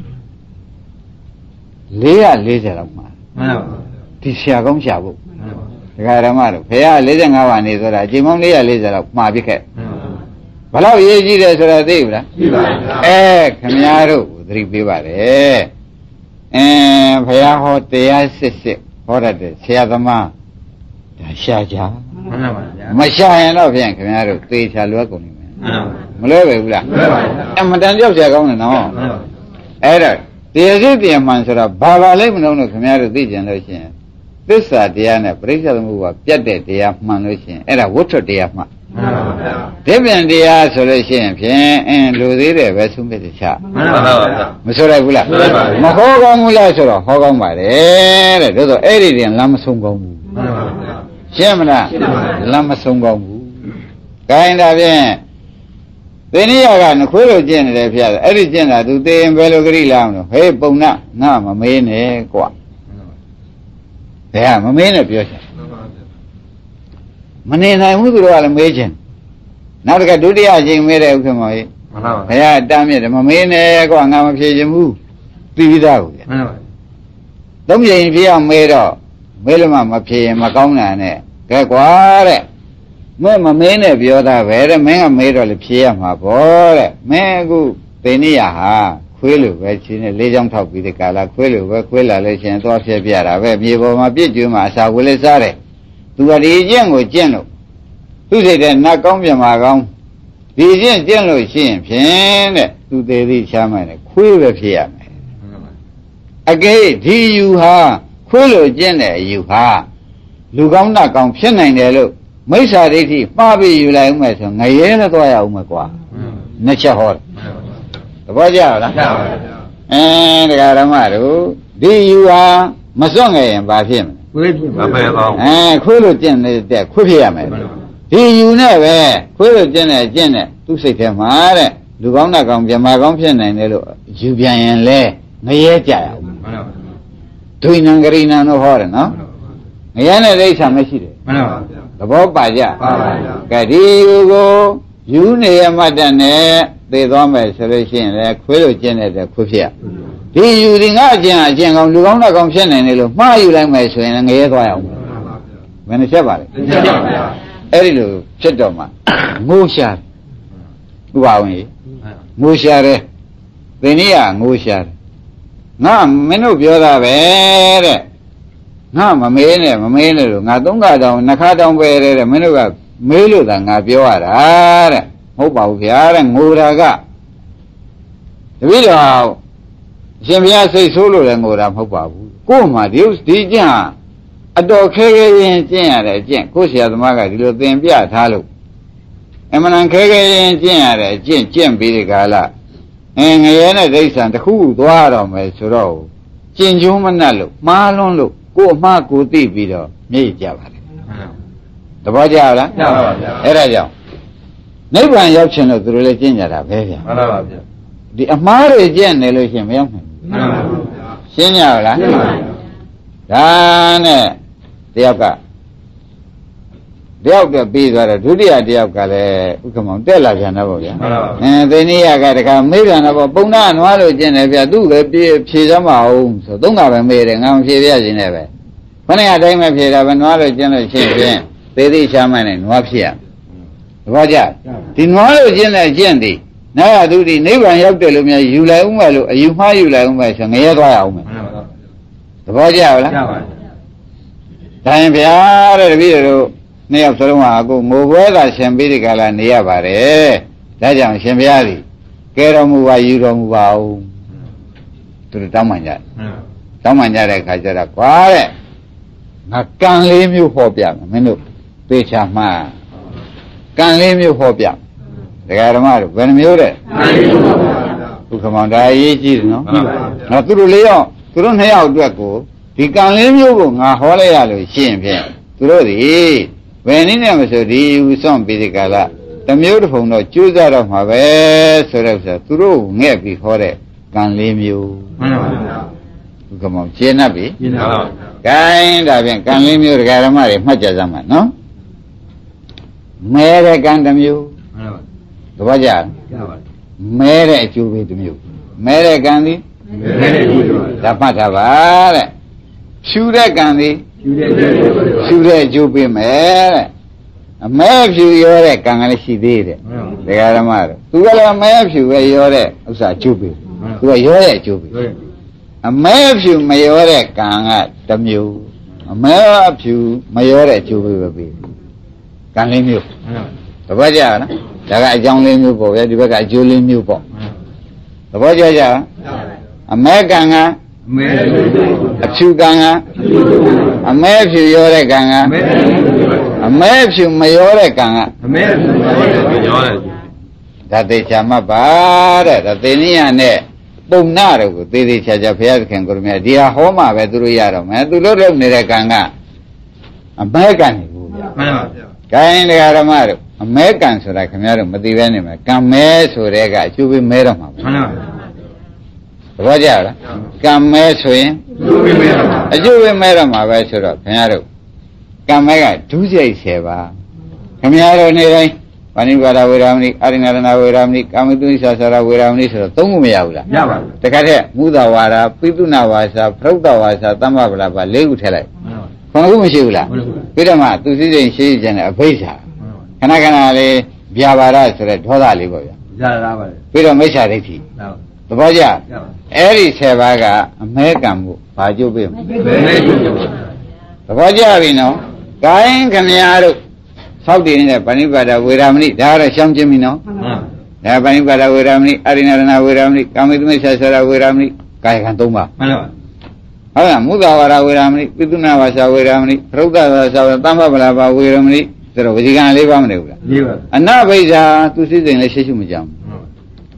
440လောက်မှာမှန်ပါဘူးဒီဆရာကောင်းရှာဖို့ဒကာဓမ္မတို့ဘုရား45ပါးနေဆိုတာအချိန်ပေါင်း440လောက်မှာပြခဲ့ဘလောက်ရေးကြည့်တယ်ဆိုတာသိပြီလားသိပါပါခင်ဗျားတို့သတိပေးပါတယ်ဘုရားဟောတရားစစ်ဟောတတ်တယ်ဆရာသမားဒါရှာကြမှန်ပါဗျာမရှာရင်တော့ဖြင့်ခင်ဗျားတို့သေချာလွယ်ကုန်နေမယ်မလွယ်ပဲဘူးလားလွယ်ပါဗျာအမှန်တန်ကြောက်ဆရာကောင်းတယ်နော်အဲ့တော့တရားစစ်တရားမှန်ဆိုတာဘာလိမ့်မလို့ခင်ဗျားတို့သိကြလို့ရှိရင်သစ္စာတရားနဲ့ပရိစ္ဆေသမုပ္ပါပြတ်တဲ့တရားမှန်လို့ရှိရင်အဲ့ဒါဝဋ္ထုတရားမှန်ပါဗျာဒီပြန်တရားဆိုလို့ရှိရင်ဖြင့်လူသေးတယ်ပဲဆုံးဖြတ်ချမှန်ပါဗျာမဆိုရဘူးလားမဟောကောင်းဘူးလားဆိုတော့ဟောကောင်းပါတယ်တဲ့ဒါဆိုအဲ့ဒီတင်လမ်းမဆုံးကောင်းဘူးမှန်ပါဗျာရှင်းမလားလမ်းမဆုံးကောင်းဘူးခိုင်းတာဖြင့်သေနိယကနှခွေးလိုကျင့်နေတယ်ဖျားအဲ့ဒီကျင့်တာသူသေရင်ဘယ်လိုဂရိလာမလို့ဟေးပုံနာငါမမေးနဲ့ကွာဘယ်ဟာမမေးနဲ့ပြောချင်မနေနိုင်ဘူးသူတို့ကလည်းမေးခြင်းနောက်တစ်ခါဒုတိယအချိန်မေးတယ်ဥက္ကမောကြီးမှန်ပါပါဘုရားတားမြစ်တယ်မမေးနဲ့ကွာငါမဖြေခြင်းဘူးပြီးပြီးသားကိုဗျမှန်ပါပါသုံးချိန်ဖြေအောင်မေးတော့မေးလို့မှမဖြေရင်မကောင်းတာနဲ့ကဲကွာတဲ့မင်းမမေးနဲ့ပြောတာပဲတဲ့မင်းကမေးတော့လေဖြေရမှာပေါ့တဲ့မင်းအခုသေနိယဟာခွေးလိုပဲချင်းနဲ့လေးချောင်းထောက်ပြီးတဲ့ကာလခွေးလိုပဲခွေးလာလို့ရှင်သွားဖြဲပြတာပဲမြေပေါ်မှာပြစ်ကျွေးမှာအစာဝယ်လေးစားတယ်သူကဒီကျင့်ကိုကျင့်လို့သူစိတ်တဲ့နတ်ကောင်းပြမာကောင်းဒီကျင့်လို့ရှိရင်ဖြင့်တဲ့သူသေးသေးချမ်းမယ်တဲ့ခွေးပဲဖြစ်ရမယ်အကဲဒီယူဟာခွေးလိုကျင့်တဲ့အယူဟာလူကောင်းနတ်ကောင်းဖြစ်နိုင်တယ်လို့မိစ္ဆာဒိဋ္ဌိမှားပြီးယူလိုက်ဦးမယ်ဆိုငရဲလည်းသွားရအောင်မယ်ကွာနှစ်ချက်ဟောတယ်ဘောကြလားတရားဓမ္မတို့ဒီယူဟာမစွန့်ငယ်ရင်ဘာဖြစ်မလဲခွေးဖြစ်မှာပဲခွေးလို့ကျင့်တဲ့ခွေးဖြစ်ရမယ်ဒီယူနဲ့ပဲခွေးလို့ကျင့်တဲ့သူ့စိတ်ထဲမှာတဲ့လူကောင်းနဲ့ကောင်းပြမကောင်းဖြစ်နိုင်တယ်လို့ယူပြန်ရင်လဲငရဲကြရအောင်ဒွိနံဂရိနံတို့ဟောတယ်နော်ငရဲနဲ့ဒိဋ္ဌာမရှိတယ်မှန်ပါဗျာသဘောပါကြပါပါဗျာကဲဒီယူကိုယူနေရမှတ်တဲ့နဲ့သိသွားမယ်ဆိုလို့ရှိရင်လဲခွေးလို့ကျင့်တဲ့ခွေးဖြစ်ဒီယူဒီငါအကျင့်ကောင်းလူကောင်းနဲ့ကောင်းဖြစ်နိုင်တယ်လို့မှားယူလိုက်မယ်ဆိုရင်ငရဲသွားရအောင်ဘယ်နှချက်ပါလဲချက်ပါဗျာအဲ့ဒီလိုဖြစ်တော့မှငိုးရှာဥပါဝင်ငိုးရှာတယ်သင်နည်းကငိုးရှာတယ်ငါမင်းတို့ပြောတာပဲတဲ့ငါမမေးနဲ့လို့ငါသုံးခါတောင်နှစ်ခါတောင်ပဲတဲ့မင်းတို့ကမေးလို့သာငါပြောရတာတဲ့မဟုတ်ပါဘူးဗျာတဲ့ငိုတာကတပည့်တော်ရှင်ဘုရားစိတ်ဆိုးလို့လည်းငိုတာမဟုတ်ပါဘူးကို့မှာဒီကျင့်အတော်ခဲခဲရင်ကျင့်ရတဲ့အကျင့်ကို့ဆရာသမားကဒီလိုသင်ပြထားလို့အမှန်တန်ခဲခဲရင်ကျင့်ရတဲ့အကျင့်ပြီးဒီကာလငရဲနဲ့ဒိဋ္ဌံတစ်ခုသွားတော့မယ်ဆိုတော့ကျင့်ကျုံးမနှက်လို့မှားလွန်းလို့ကို့အမှားကိုသိပြီးတော့မြည်ကြပါတယ်တပည့်ကြလားကြပါပါဗျာအဲ့ဒါကြောင့်နိဗ္ဗာန်ရောက်ချင်လို့သူတို့လည်းကျင့်ကြတာပဲဗျာမှန်ပါပါဗျာဒီအမှားတွေကျင့်နေလို့ရှိရင်မရောက်နိုင်ဘူးမှန်ပါပါဗျာရှင်းကြလားရှင်းပါပါဒါနဲ့တယောက်ကပြီးသွားတော့ဒုတိယတယောက်ကလည်းဥက္ကမောင်တက်လာပြန်တော့ဗျာမှန်ပါပါသိနေရကတခါမေးပြန်တော့ပုံနာနွားလို့ကျင့်တယ်ဗျာသူ့ပဲဖြေစမ်းမအောင်ဆိုသုံးကပဲမေးတယ်ငါမဖြေပြခြင်းနဲ့ပဲခဏအတိုင်းပဲဖြေတာပဲနွားလို့ကျင့်လို့ရှိရင်သေသေးချာမှန်းနဲ့နွားဖြစ်ရသဘောကျဒီနွားလို့ကျင့်တဲ့အကျင့်ဒီနာရသူဒီနိဗ္ဗာန်ရောက်တယ်လို့များယူလိုက်ဦးမယ်လို့အယူမှားယူလိုက်ဦးမယ်ဆိုငရဲသွားရအောင်မယ်သဘောကျလားကျပါပါဒါရင်ဗျာတဲ့တပည့်တို့နှစ်ယောက်စလုံးဟာအခုငိုပွဲသာရှင်ပြီးဒီကလာနေရပါတယ်ဒါကြောင့်ရှင်ဘုရားကြီးကဲတော်မူပါယူတော်မူပါဦးသူတို့တောင်းပန်ကြတဲ့အခါကျတော့ကွာတဲ့ငါကံလေးမျိုးဟောပြမယ်မင်းတို့သေချာမှကံလေးမျိုးဟောပြဒကာဓမ္မတို့ဘယ်နှမျိုးတဲ့ဒုက္ခမောင်ဒါအရေးကြီးတယ်နော်ငါသူတို့လေးယောက်သူတို့နှစ်ယောက်အတွက်ကိုဒီကံလေးမျိုးကိုငါဟောလိုက်ရလို့ရှင်းဖြင့်သူတို့ဒီဘယ်နည်းနဲ့မဆိုဒီဥဆောင်ပြီးဒီကလာတမျိုးတစ်ဖုံတော့ကျိုးစားတော့မှာပဲဆိုတော့သူတို့ငဲ့ပြီးဟောတဲ့ကံလေးမျိုးမှန်ပါဗျာဒုက္ခမောင်ရှင်း납ပြီရှင်းပါပါဂိုင်းဒါဖြင့်ကံလေးမျိုးဒကာဓမ္မတွေမှတ်ကြစမ်းပါနော်မဲတဲ့ကံတစ်မျိုးမှန်ပါသဘောကျလားကျပါမဲတဲ့အကျိုးပေးတစ်မျိုးမဲတဲ့ကံသည်မဲတဲ့အကျိုးဒါမှတ်ထားပါတဲ့ဖြူတဲ့ကံသည်ဖြူတဲ့အကျိုးပေးမယ်တဲ့အမဲဖြူရောတဲ့ကံကလည်းရှိသေးတယ်ဒကာဓမ္မတို့သူကလည်းမဲဖြူပဲရောတဲ့ဥစ္စာအကျိုးပေးသူကရောတဲ့အကျိုးပေးအမဲဖြူမရောတဲ့ကံကတစ်မျိုးအမဲဖြူမရောတဲ့အကျိုးပေးပဲပေးကံလေးမျိုးသဘောကျလားဒါကအကြောင်းလေးမျိုးပေါ့ဗျာဒီဘက်ကအကျိုးလေးမျိုးပေါ့သဘောကျကြအမဲကံကအဖြူကံကအမဲဖြူရောတဲ့ကံကအမဲဖြူမရောတဲ့ကံကအမဲဖြူမရောတဲ့ဒါသေချာမှတ်ပါတဲ့ဒါသေနိယနဲ့ပုံနာတို့ကိုသေသေးချာချာဘုရားသခင်ကိုရမြတ်ဒီဟာဟောမှပဲသူတို့ရတော့မယ်သူတို့လုပ်နေတဲ့ကံကအမဲကံနေဘူးဗျာမှန်ပါဗျာဂိုင်းတရားဓမ္မတို့အမဲကံဆိုတာခင်ဗျားတို့မသိဘဲနေမှာကံမဲဆိုတဲ့ကအကျိုးပေးမဲတော့မှာပဲမှန်ပါဗျာသဘောကျလားကံမဲဆိုရင်အကျိုးပေးမဲတော့မှာပဲဆိုတော့ခင်ဗျားတို့ကံမဲကဒုစရိုက်10ပါးခင်ဗျားတို့နေတိုင်းဗာဏိပါဒဝေရမဏိအာရိဏရဏဝေရမဏိကာမိတုသသရဝေရမဏိဆိုတော့သုံးခုမရဘူးလားရပါဘူးတခါတည်းမုဒဝါဒပိတုနာဝါစာဖရုဒ္ဒဝါစာသမ္မဗလာပါ၄ခုထည့်လိုက်ခုနှစ်ခုမရှိဘူးလားပြီးတော့မှသူစည်းစိမ်ရှိခြင်းနဲ့အဘိဓါခဏခဏလေးဗျာပါဒဆိုတဲ့ဒေါသလေးပေါ့ဗျာရတာပါလေပြီးတော့မိစ္ဆာဒိဋ္ဌိသဘောကျအဲ့ဒီ10ပါးကအမဲကံမှုဘာကျုပ်ပေးမလဲသဘောကျပြီနော်ဂိုင်းခမညာတို့သောက်တည်နေတဲ့ပဏိပါဒဝေရမဏိဒါကတော့ရှောင်းခြင်းပြီနော်ဒါပဏိပါဒဝေရမဏိအာရိဏရဏဝေရမဏိကာမိတုမိစ္ဆာဆရာဝေရမဏိကာယကံ3ပါးမှန်ပါဟုတ်လားမုဒ္ဒဝါဒဝေရမဏိပိတုနာဝါစာဝေရမဏိဖရုဒ္ဒဝါစာသမ္မဗလာပါဝေရမဏိဆိုတော့ဝစီကံ4ပါးမနေဘူးလား4ပါးအနဘိဓါသူစိစိမ်လည်းရှိရှိမကြဘူး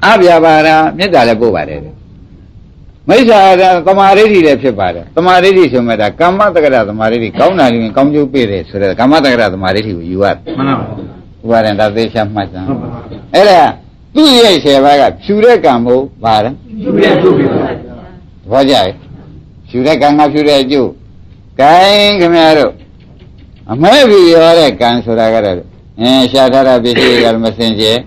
အပြပါရာမေတ္တာလည်းပို့ပါတယ်မိစ္ဆာသမာဓိလည်းဖြစ်ပါတယ်သမာဓိဆိုမှဒါကမ္မတက္ကရသမာဓိကောင်းတာရင်ကောင်းကျိုးပေးတယ်ဆိုတော့ကမ္မတက္ကရသမာဓိကိုယူရတယ်မှန်ပါဘူးဥပါဒံဒါသေချာမှတ်စမ်းအဲ့ဒါသူ့ရဲ့10ပါးကဖြူတဲ့ကံမို့ပါလားဖြူတဲ့ကျိုးပေးပါဘောကြရဲ့ဖြူတဲ့ကံကဖြူတဲ့အကျိုးဂိုင်းခင်ဗျားတို့အမဲဖြူရောတဲ့ကံဆိုတာကတော့ရှားထားတာပစ္စည်းကမစင်ကြဲ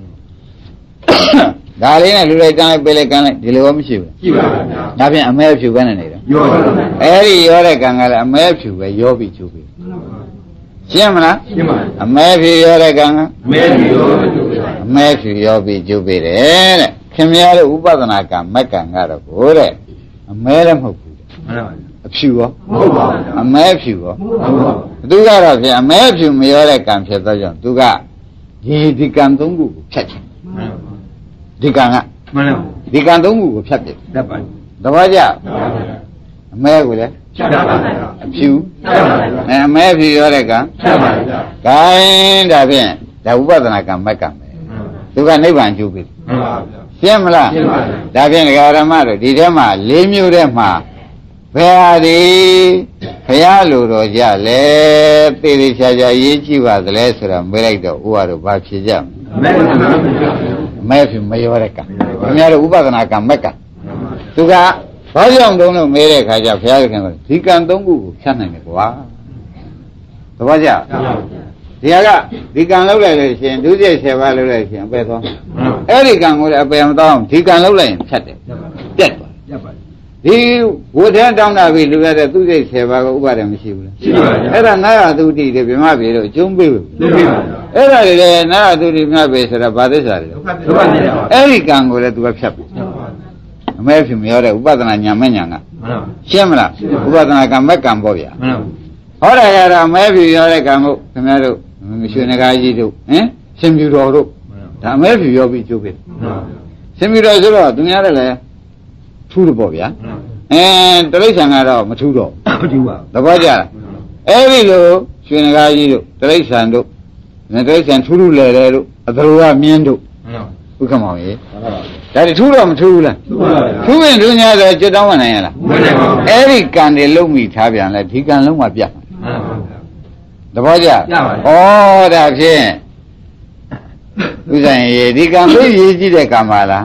ဒါလေးနဲ့လူလိုက်တန်းလိုက်ပေးလိုက်ကန်းလိုက်ဒီလိုမရှိဘူးရှိပါဗျာဒါဖြင့်အမဲဖြူပဲနဲ့နေတယ်ရောပါဗျာအဲ့ဒီရောတဲ့ကံကလည်းအမဲဖြူပဲရောပြီးကျိုးပြီးရှင်းမလားရှင်းပါပြီအမဲဖြူရောတဲ့ကံကအမဲဖြူရောပြီးကျိုးပြီးအမဲဖြူရောပြီးကျိုးပြီးတယ်တဲ့ခင်ဗျားတို့ဥပဒနာကမက်ကံကတော့ကိုတဲ့အမဲလည်းမဟုတ်ဘူးမှန်ပါဗျာအဖြူရောမဟုတ်ပါဘူးအမဲဖြူရောမဟုတ်ပါဘူးသူကတော့ဖြင့်အမဲဖြူမရောတဲ့ကံဖြစ်သောကြောင့်သူကဒီကံ၃ခုကိုဖြတ်ချင်မှန်ပါဒီကံကမှန်ပါဒီကံ၃ခုကိုဖြတ်ပြတတ်ပါသဘောကျအမဲကိုလည်းဖြတ်ပါအဖြူအမဲဖြူရောတဲ့ကံဖြတ်ပါဗျာဂိုင်းဒါဖြင့်ဒါဥပဒနာကံမက်ကံပဲသူကနိဗ္ဗာန်ကျိုးပြီမှန်ပါဗျာရှင်းမလားရှင်းပါပြီဒါဖြင့်ဒကာရမတို့ဒီထဲမှာ၄မျိုးထဲမှာဘယ်ဟာဒီဘုရားလိုတော်ကြလဲသေသေးချာချာရေးကြည့်ပါသလဲဆိုတာမေးလိုက်တော့ဥပါတော့ဘာဖြစ်ကြမလဲမဲဖြစ်မရောတဲ့ကံခင်ဗျားတို့ဥပဒနာကံမက်ကံသူကဘာကြောင့်တုံးလို့မေးတဲ့ခါကျဘုရားခင်ကဒီကံ၃ခုကိုဖြတ်နိုင်တယ်ကွာသဘောကျဒီကဒီကံလောက်လိုက်လို့ရှိရင်ဒုစရိုက်10ပါးလောက်လိုက်ရှင်အပယ်သွားအဲ့ဒီကံကိုလည်းအပယ်မသွားအောင်ဒီကံလောက်လိုက်ရင်ဖြတ်တယ်ပြတ်သွားဒီဝဋ္ဌတောင်းတာပြီလူရတဲ့သူစိတ်10ပါးကိုဥပါဒ်မရှိဘူးလားရှိပါဘူးအဲ့ဒါနာရသုတိတွေဗြဟ္မပြေတို့အကျုံးပေးဘူးပေးပါအဲ့ဒါတွေလည်းနာရသုတိမြတ်ပဲဆိုတာဘာသစ္စာလဲဒုက္ခသစ္စာအဲ့ဒီကံကိုလည်းသူကဖြတ်ပြီအမဲဖြစ်မရောတဲ့ဥပဒနာညာမဲ့ညာကမှန်ပါရှင်းမလားဥပဒနာကံမဲ့ကံပေါ့ဗျာမှန်ပါဟောတာရတာအမဲဖြစ်ရောတဲ့ကံကိုခင်ဗျားတို့ရွှေနဂါကြီးတို့ရှင်ပြူတော်တို့ဒါအမဲဖြစ်ရောပြီးကျုပ်ပြီရှင်ပြူတော်ဆိုတော့သူများလည်းထူးတယ်ပေါ့ဗျာတရိစ္ဆာန်ကတော့မထူးတော့မထူးပါဘူးသဘောကျလားအဲ့ဒီလိုရွှေနဂါကြီးတို့တရိစ္ဆာန်တို့တရိစ္ဆာန်ထူးထူးလဲလဲတို့အသရဝမြင်းတို့ဥက္ကမောင်ကြီးဒါတွေထူးတော့မထူးဘူးလားထူးရင်ဒုညာဆိုจิตတောင်းဝင်နိုင်ရလားမနိုင်ပါဘူးအဲ့ဒီကံတွေလုံးမိထားပြန်လဲဒီကံလုံးမှပြတ်သဘောကျဩဒါဖြင့်ဥစ္စာရေဒီကံသိရေးကြည့်တဲ့ကံပါလား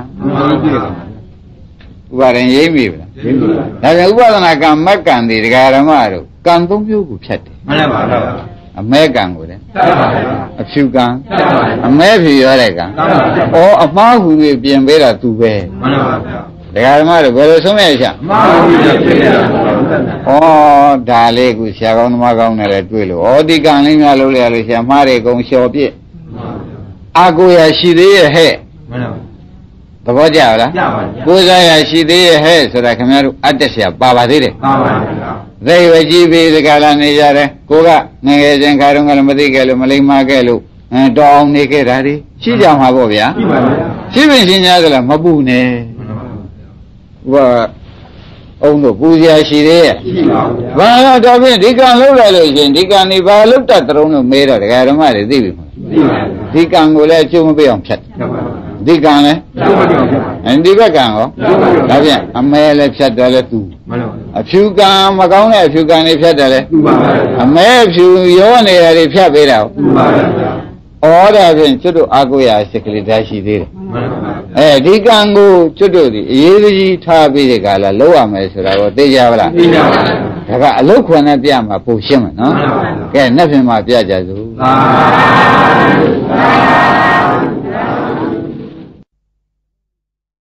ဥပါဒံရိပ်မိဗလားရိပ်မိပါဒါပြန်ဥပဒနာကံမက်ကံတွေဒကာရမတို့ကံ၃မျိုးကိုဖြတ်တယ်မှန်ပါပါအမဲကံကိုလည်းဖြတ်ပါပါအဖြူကံဖြတ်ပါပါအမဲဖြူရောတဲ့ကံဩအမှားဟူ၍ပြင်ပေးတာသူပဲမှန်ပါပါဒကာရမတို့ဘယ်လိုဆုံးရချာအမှားဟူ၍ပြင်ပေးတာဩဒါလေးကိုဆရာကောင်းသမားကောင်းနဲ့လည်းတွေ့လို့ဩဒီကံလေးများလုံးလိုက်ရလို့ဆရာမှားတယ်ကုံလျှော်ပြစ်အာကိုရရှိသေးရဲ့ဟဲ့မှန်ပါသဘောကျလားကျပါပါကိုယ်စားရရှိသေးရဲ့ဟဲ့ဆိုတာခင်ဗျားတို့အတ္တဆရာပါပါသေးတယ်ပါပါဗျာသိဝကြီးပြီးဒီကလာနေကြတယ်ကိုကငယ်ငယ်ချင်းခါတုန်းကလည်းမသိခဲ့လို့မလိမ္မာခဲ့လို့တော်အောင်နေခဲ့တာဒီရှိကြမှာပေါ့ဗျာရှိပါဗျာရှိပင်ရှင်များကလည်းမပူနဲ့ဟိုအုံတို့ပူစရာရှိသေးရဲ့ရှိပါဗျာဘာတော့ဖြင့်ဒီကံလောက်လိုက်လို့ရှင်ဒီကံนี่ဘာလောက်တတ်တုံးလို့မေးတော့ဒကာဓမ္မတွေသိပြီမဟုတ်သိပါဗျာဒီကံကိုလည်းအကျိုးမပေးအောင်ဖြတ်ဒီကံလည်းဒီဘက်ကံရောဒါဖြင့်အမဲလည်းဖြတ်တယ်လည်းသူအဖြူကံမကောင်းတဲ့အဖြူကံတွေဖြတ်တယ်လည်းအမဲဖြူရောနေတာတွေဖြတ်ပေးတာဩဒါဖြင့်ကျွတ်တို့အာကိုရစိတ်ကလေးဓာတ်ရှိသေးတယ်ဒီကံကိုကျွတ်တို့ဒီအရေးကြီးထားပြီးတဲ့ကလာလောက်ရမယ်ဆိုတာကိုသိကြပါလားသိကြပါပါဒါကအလုတ်ခွန်နဲ့ပြမှာပို့ရှင်းမယ်နော်ကဲနှစ်ဖြင့်မှာပြကြစို့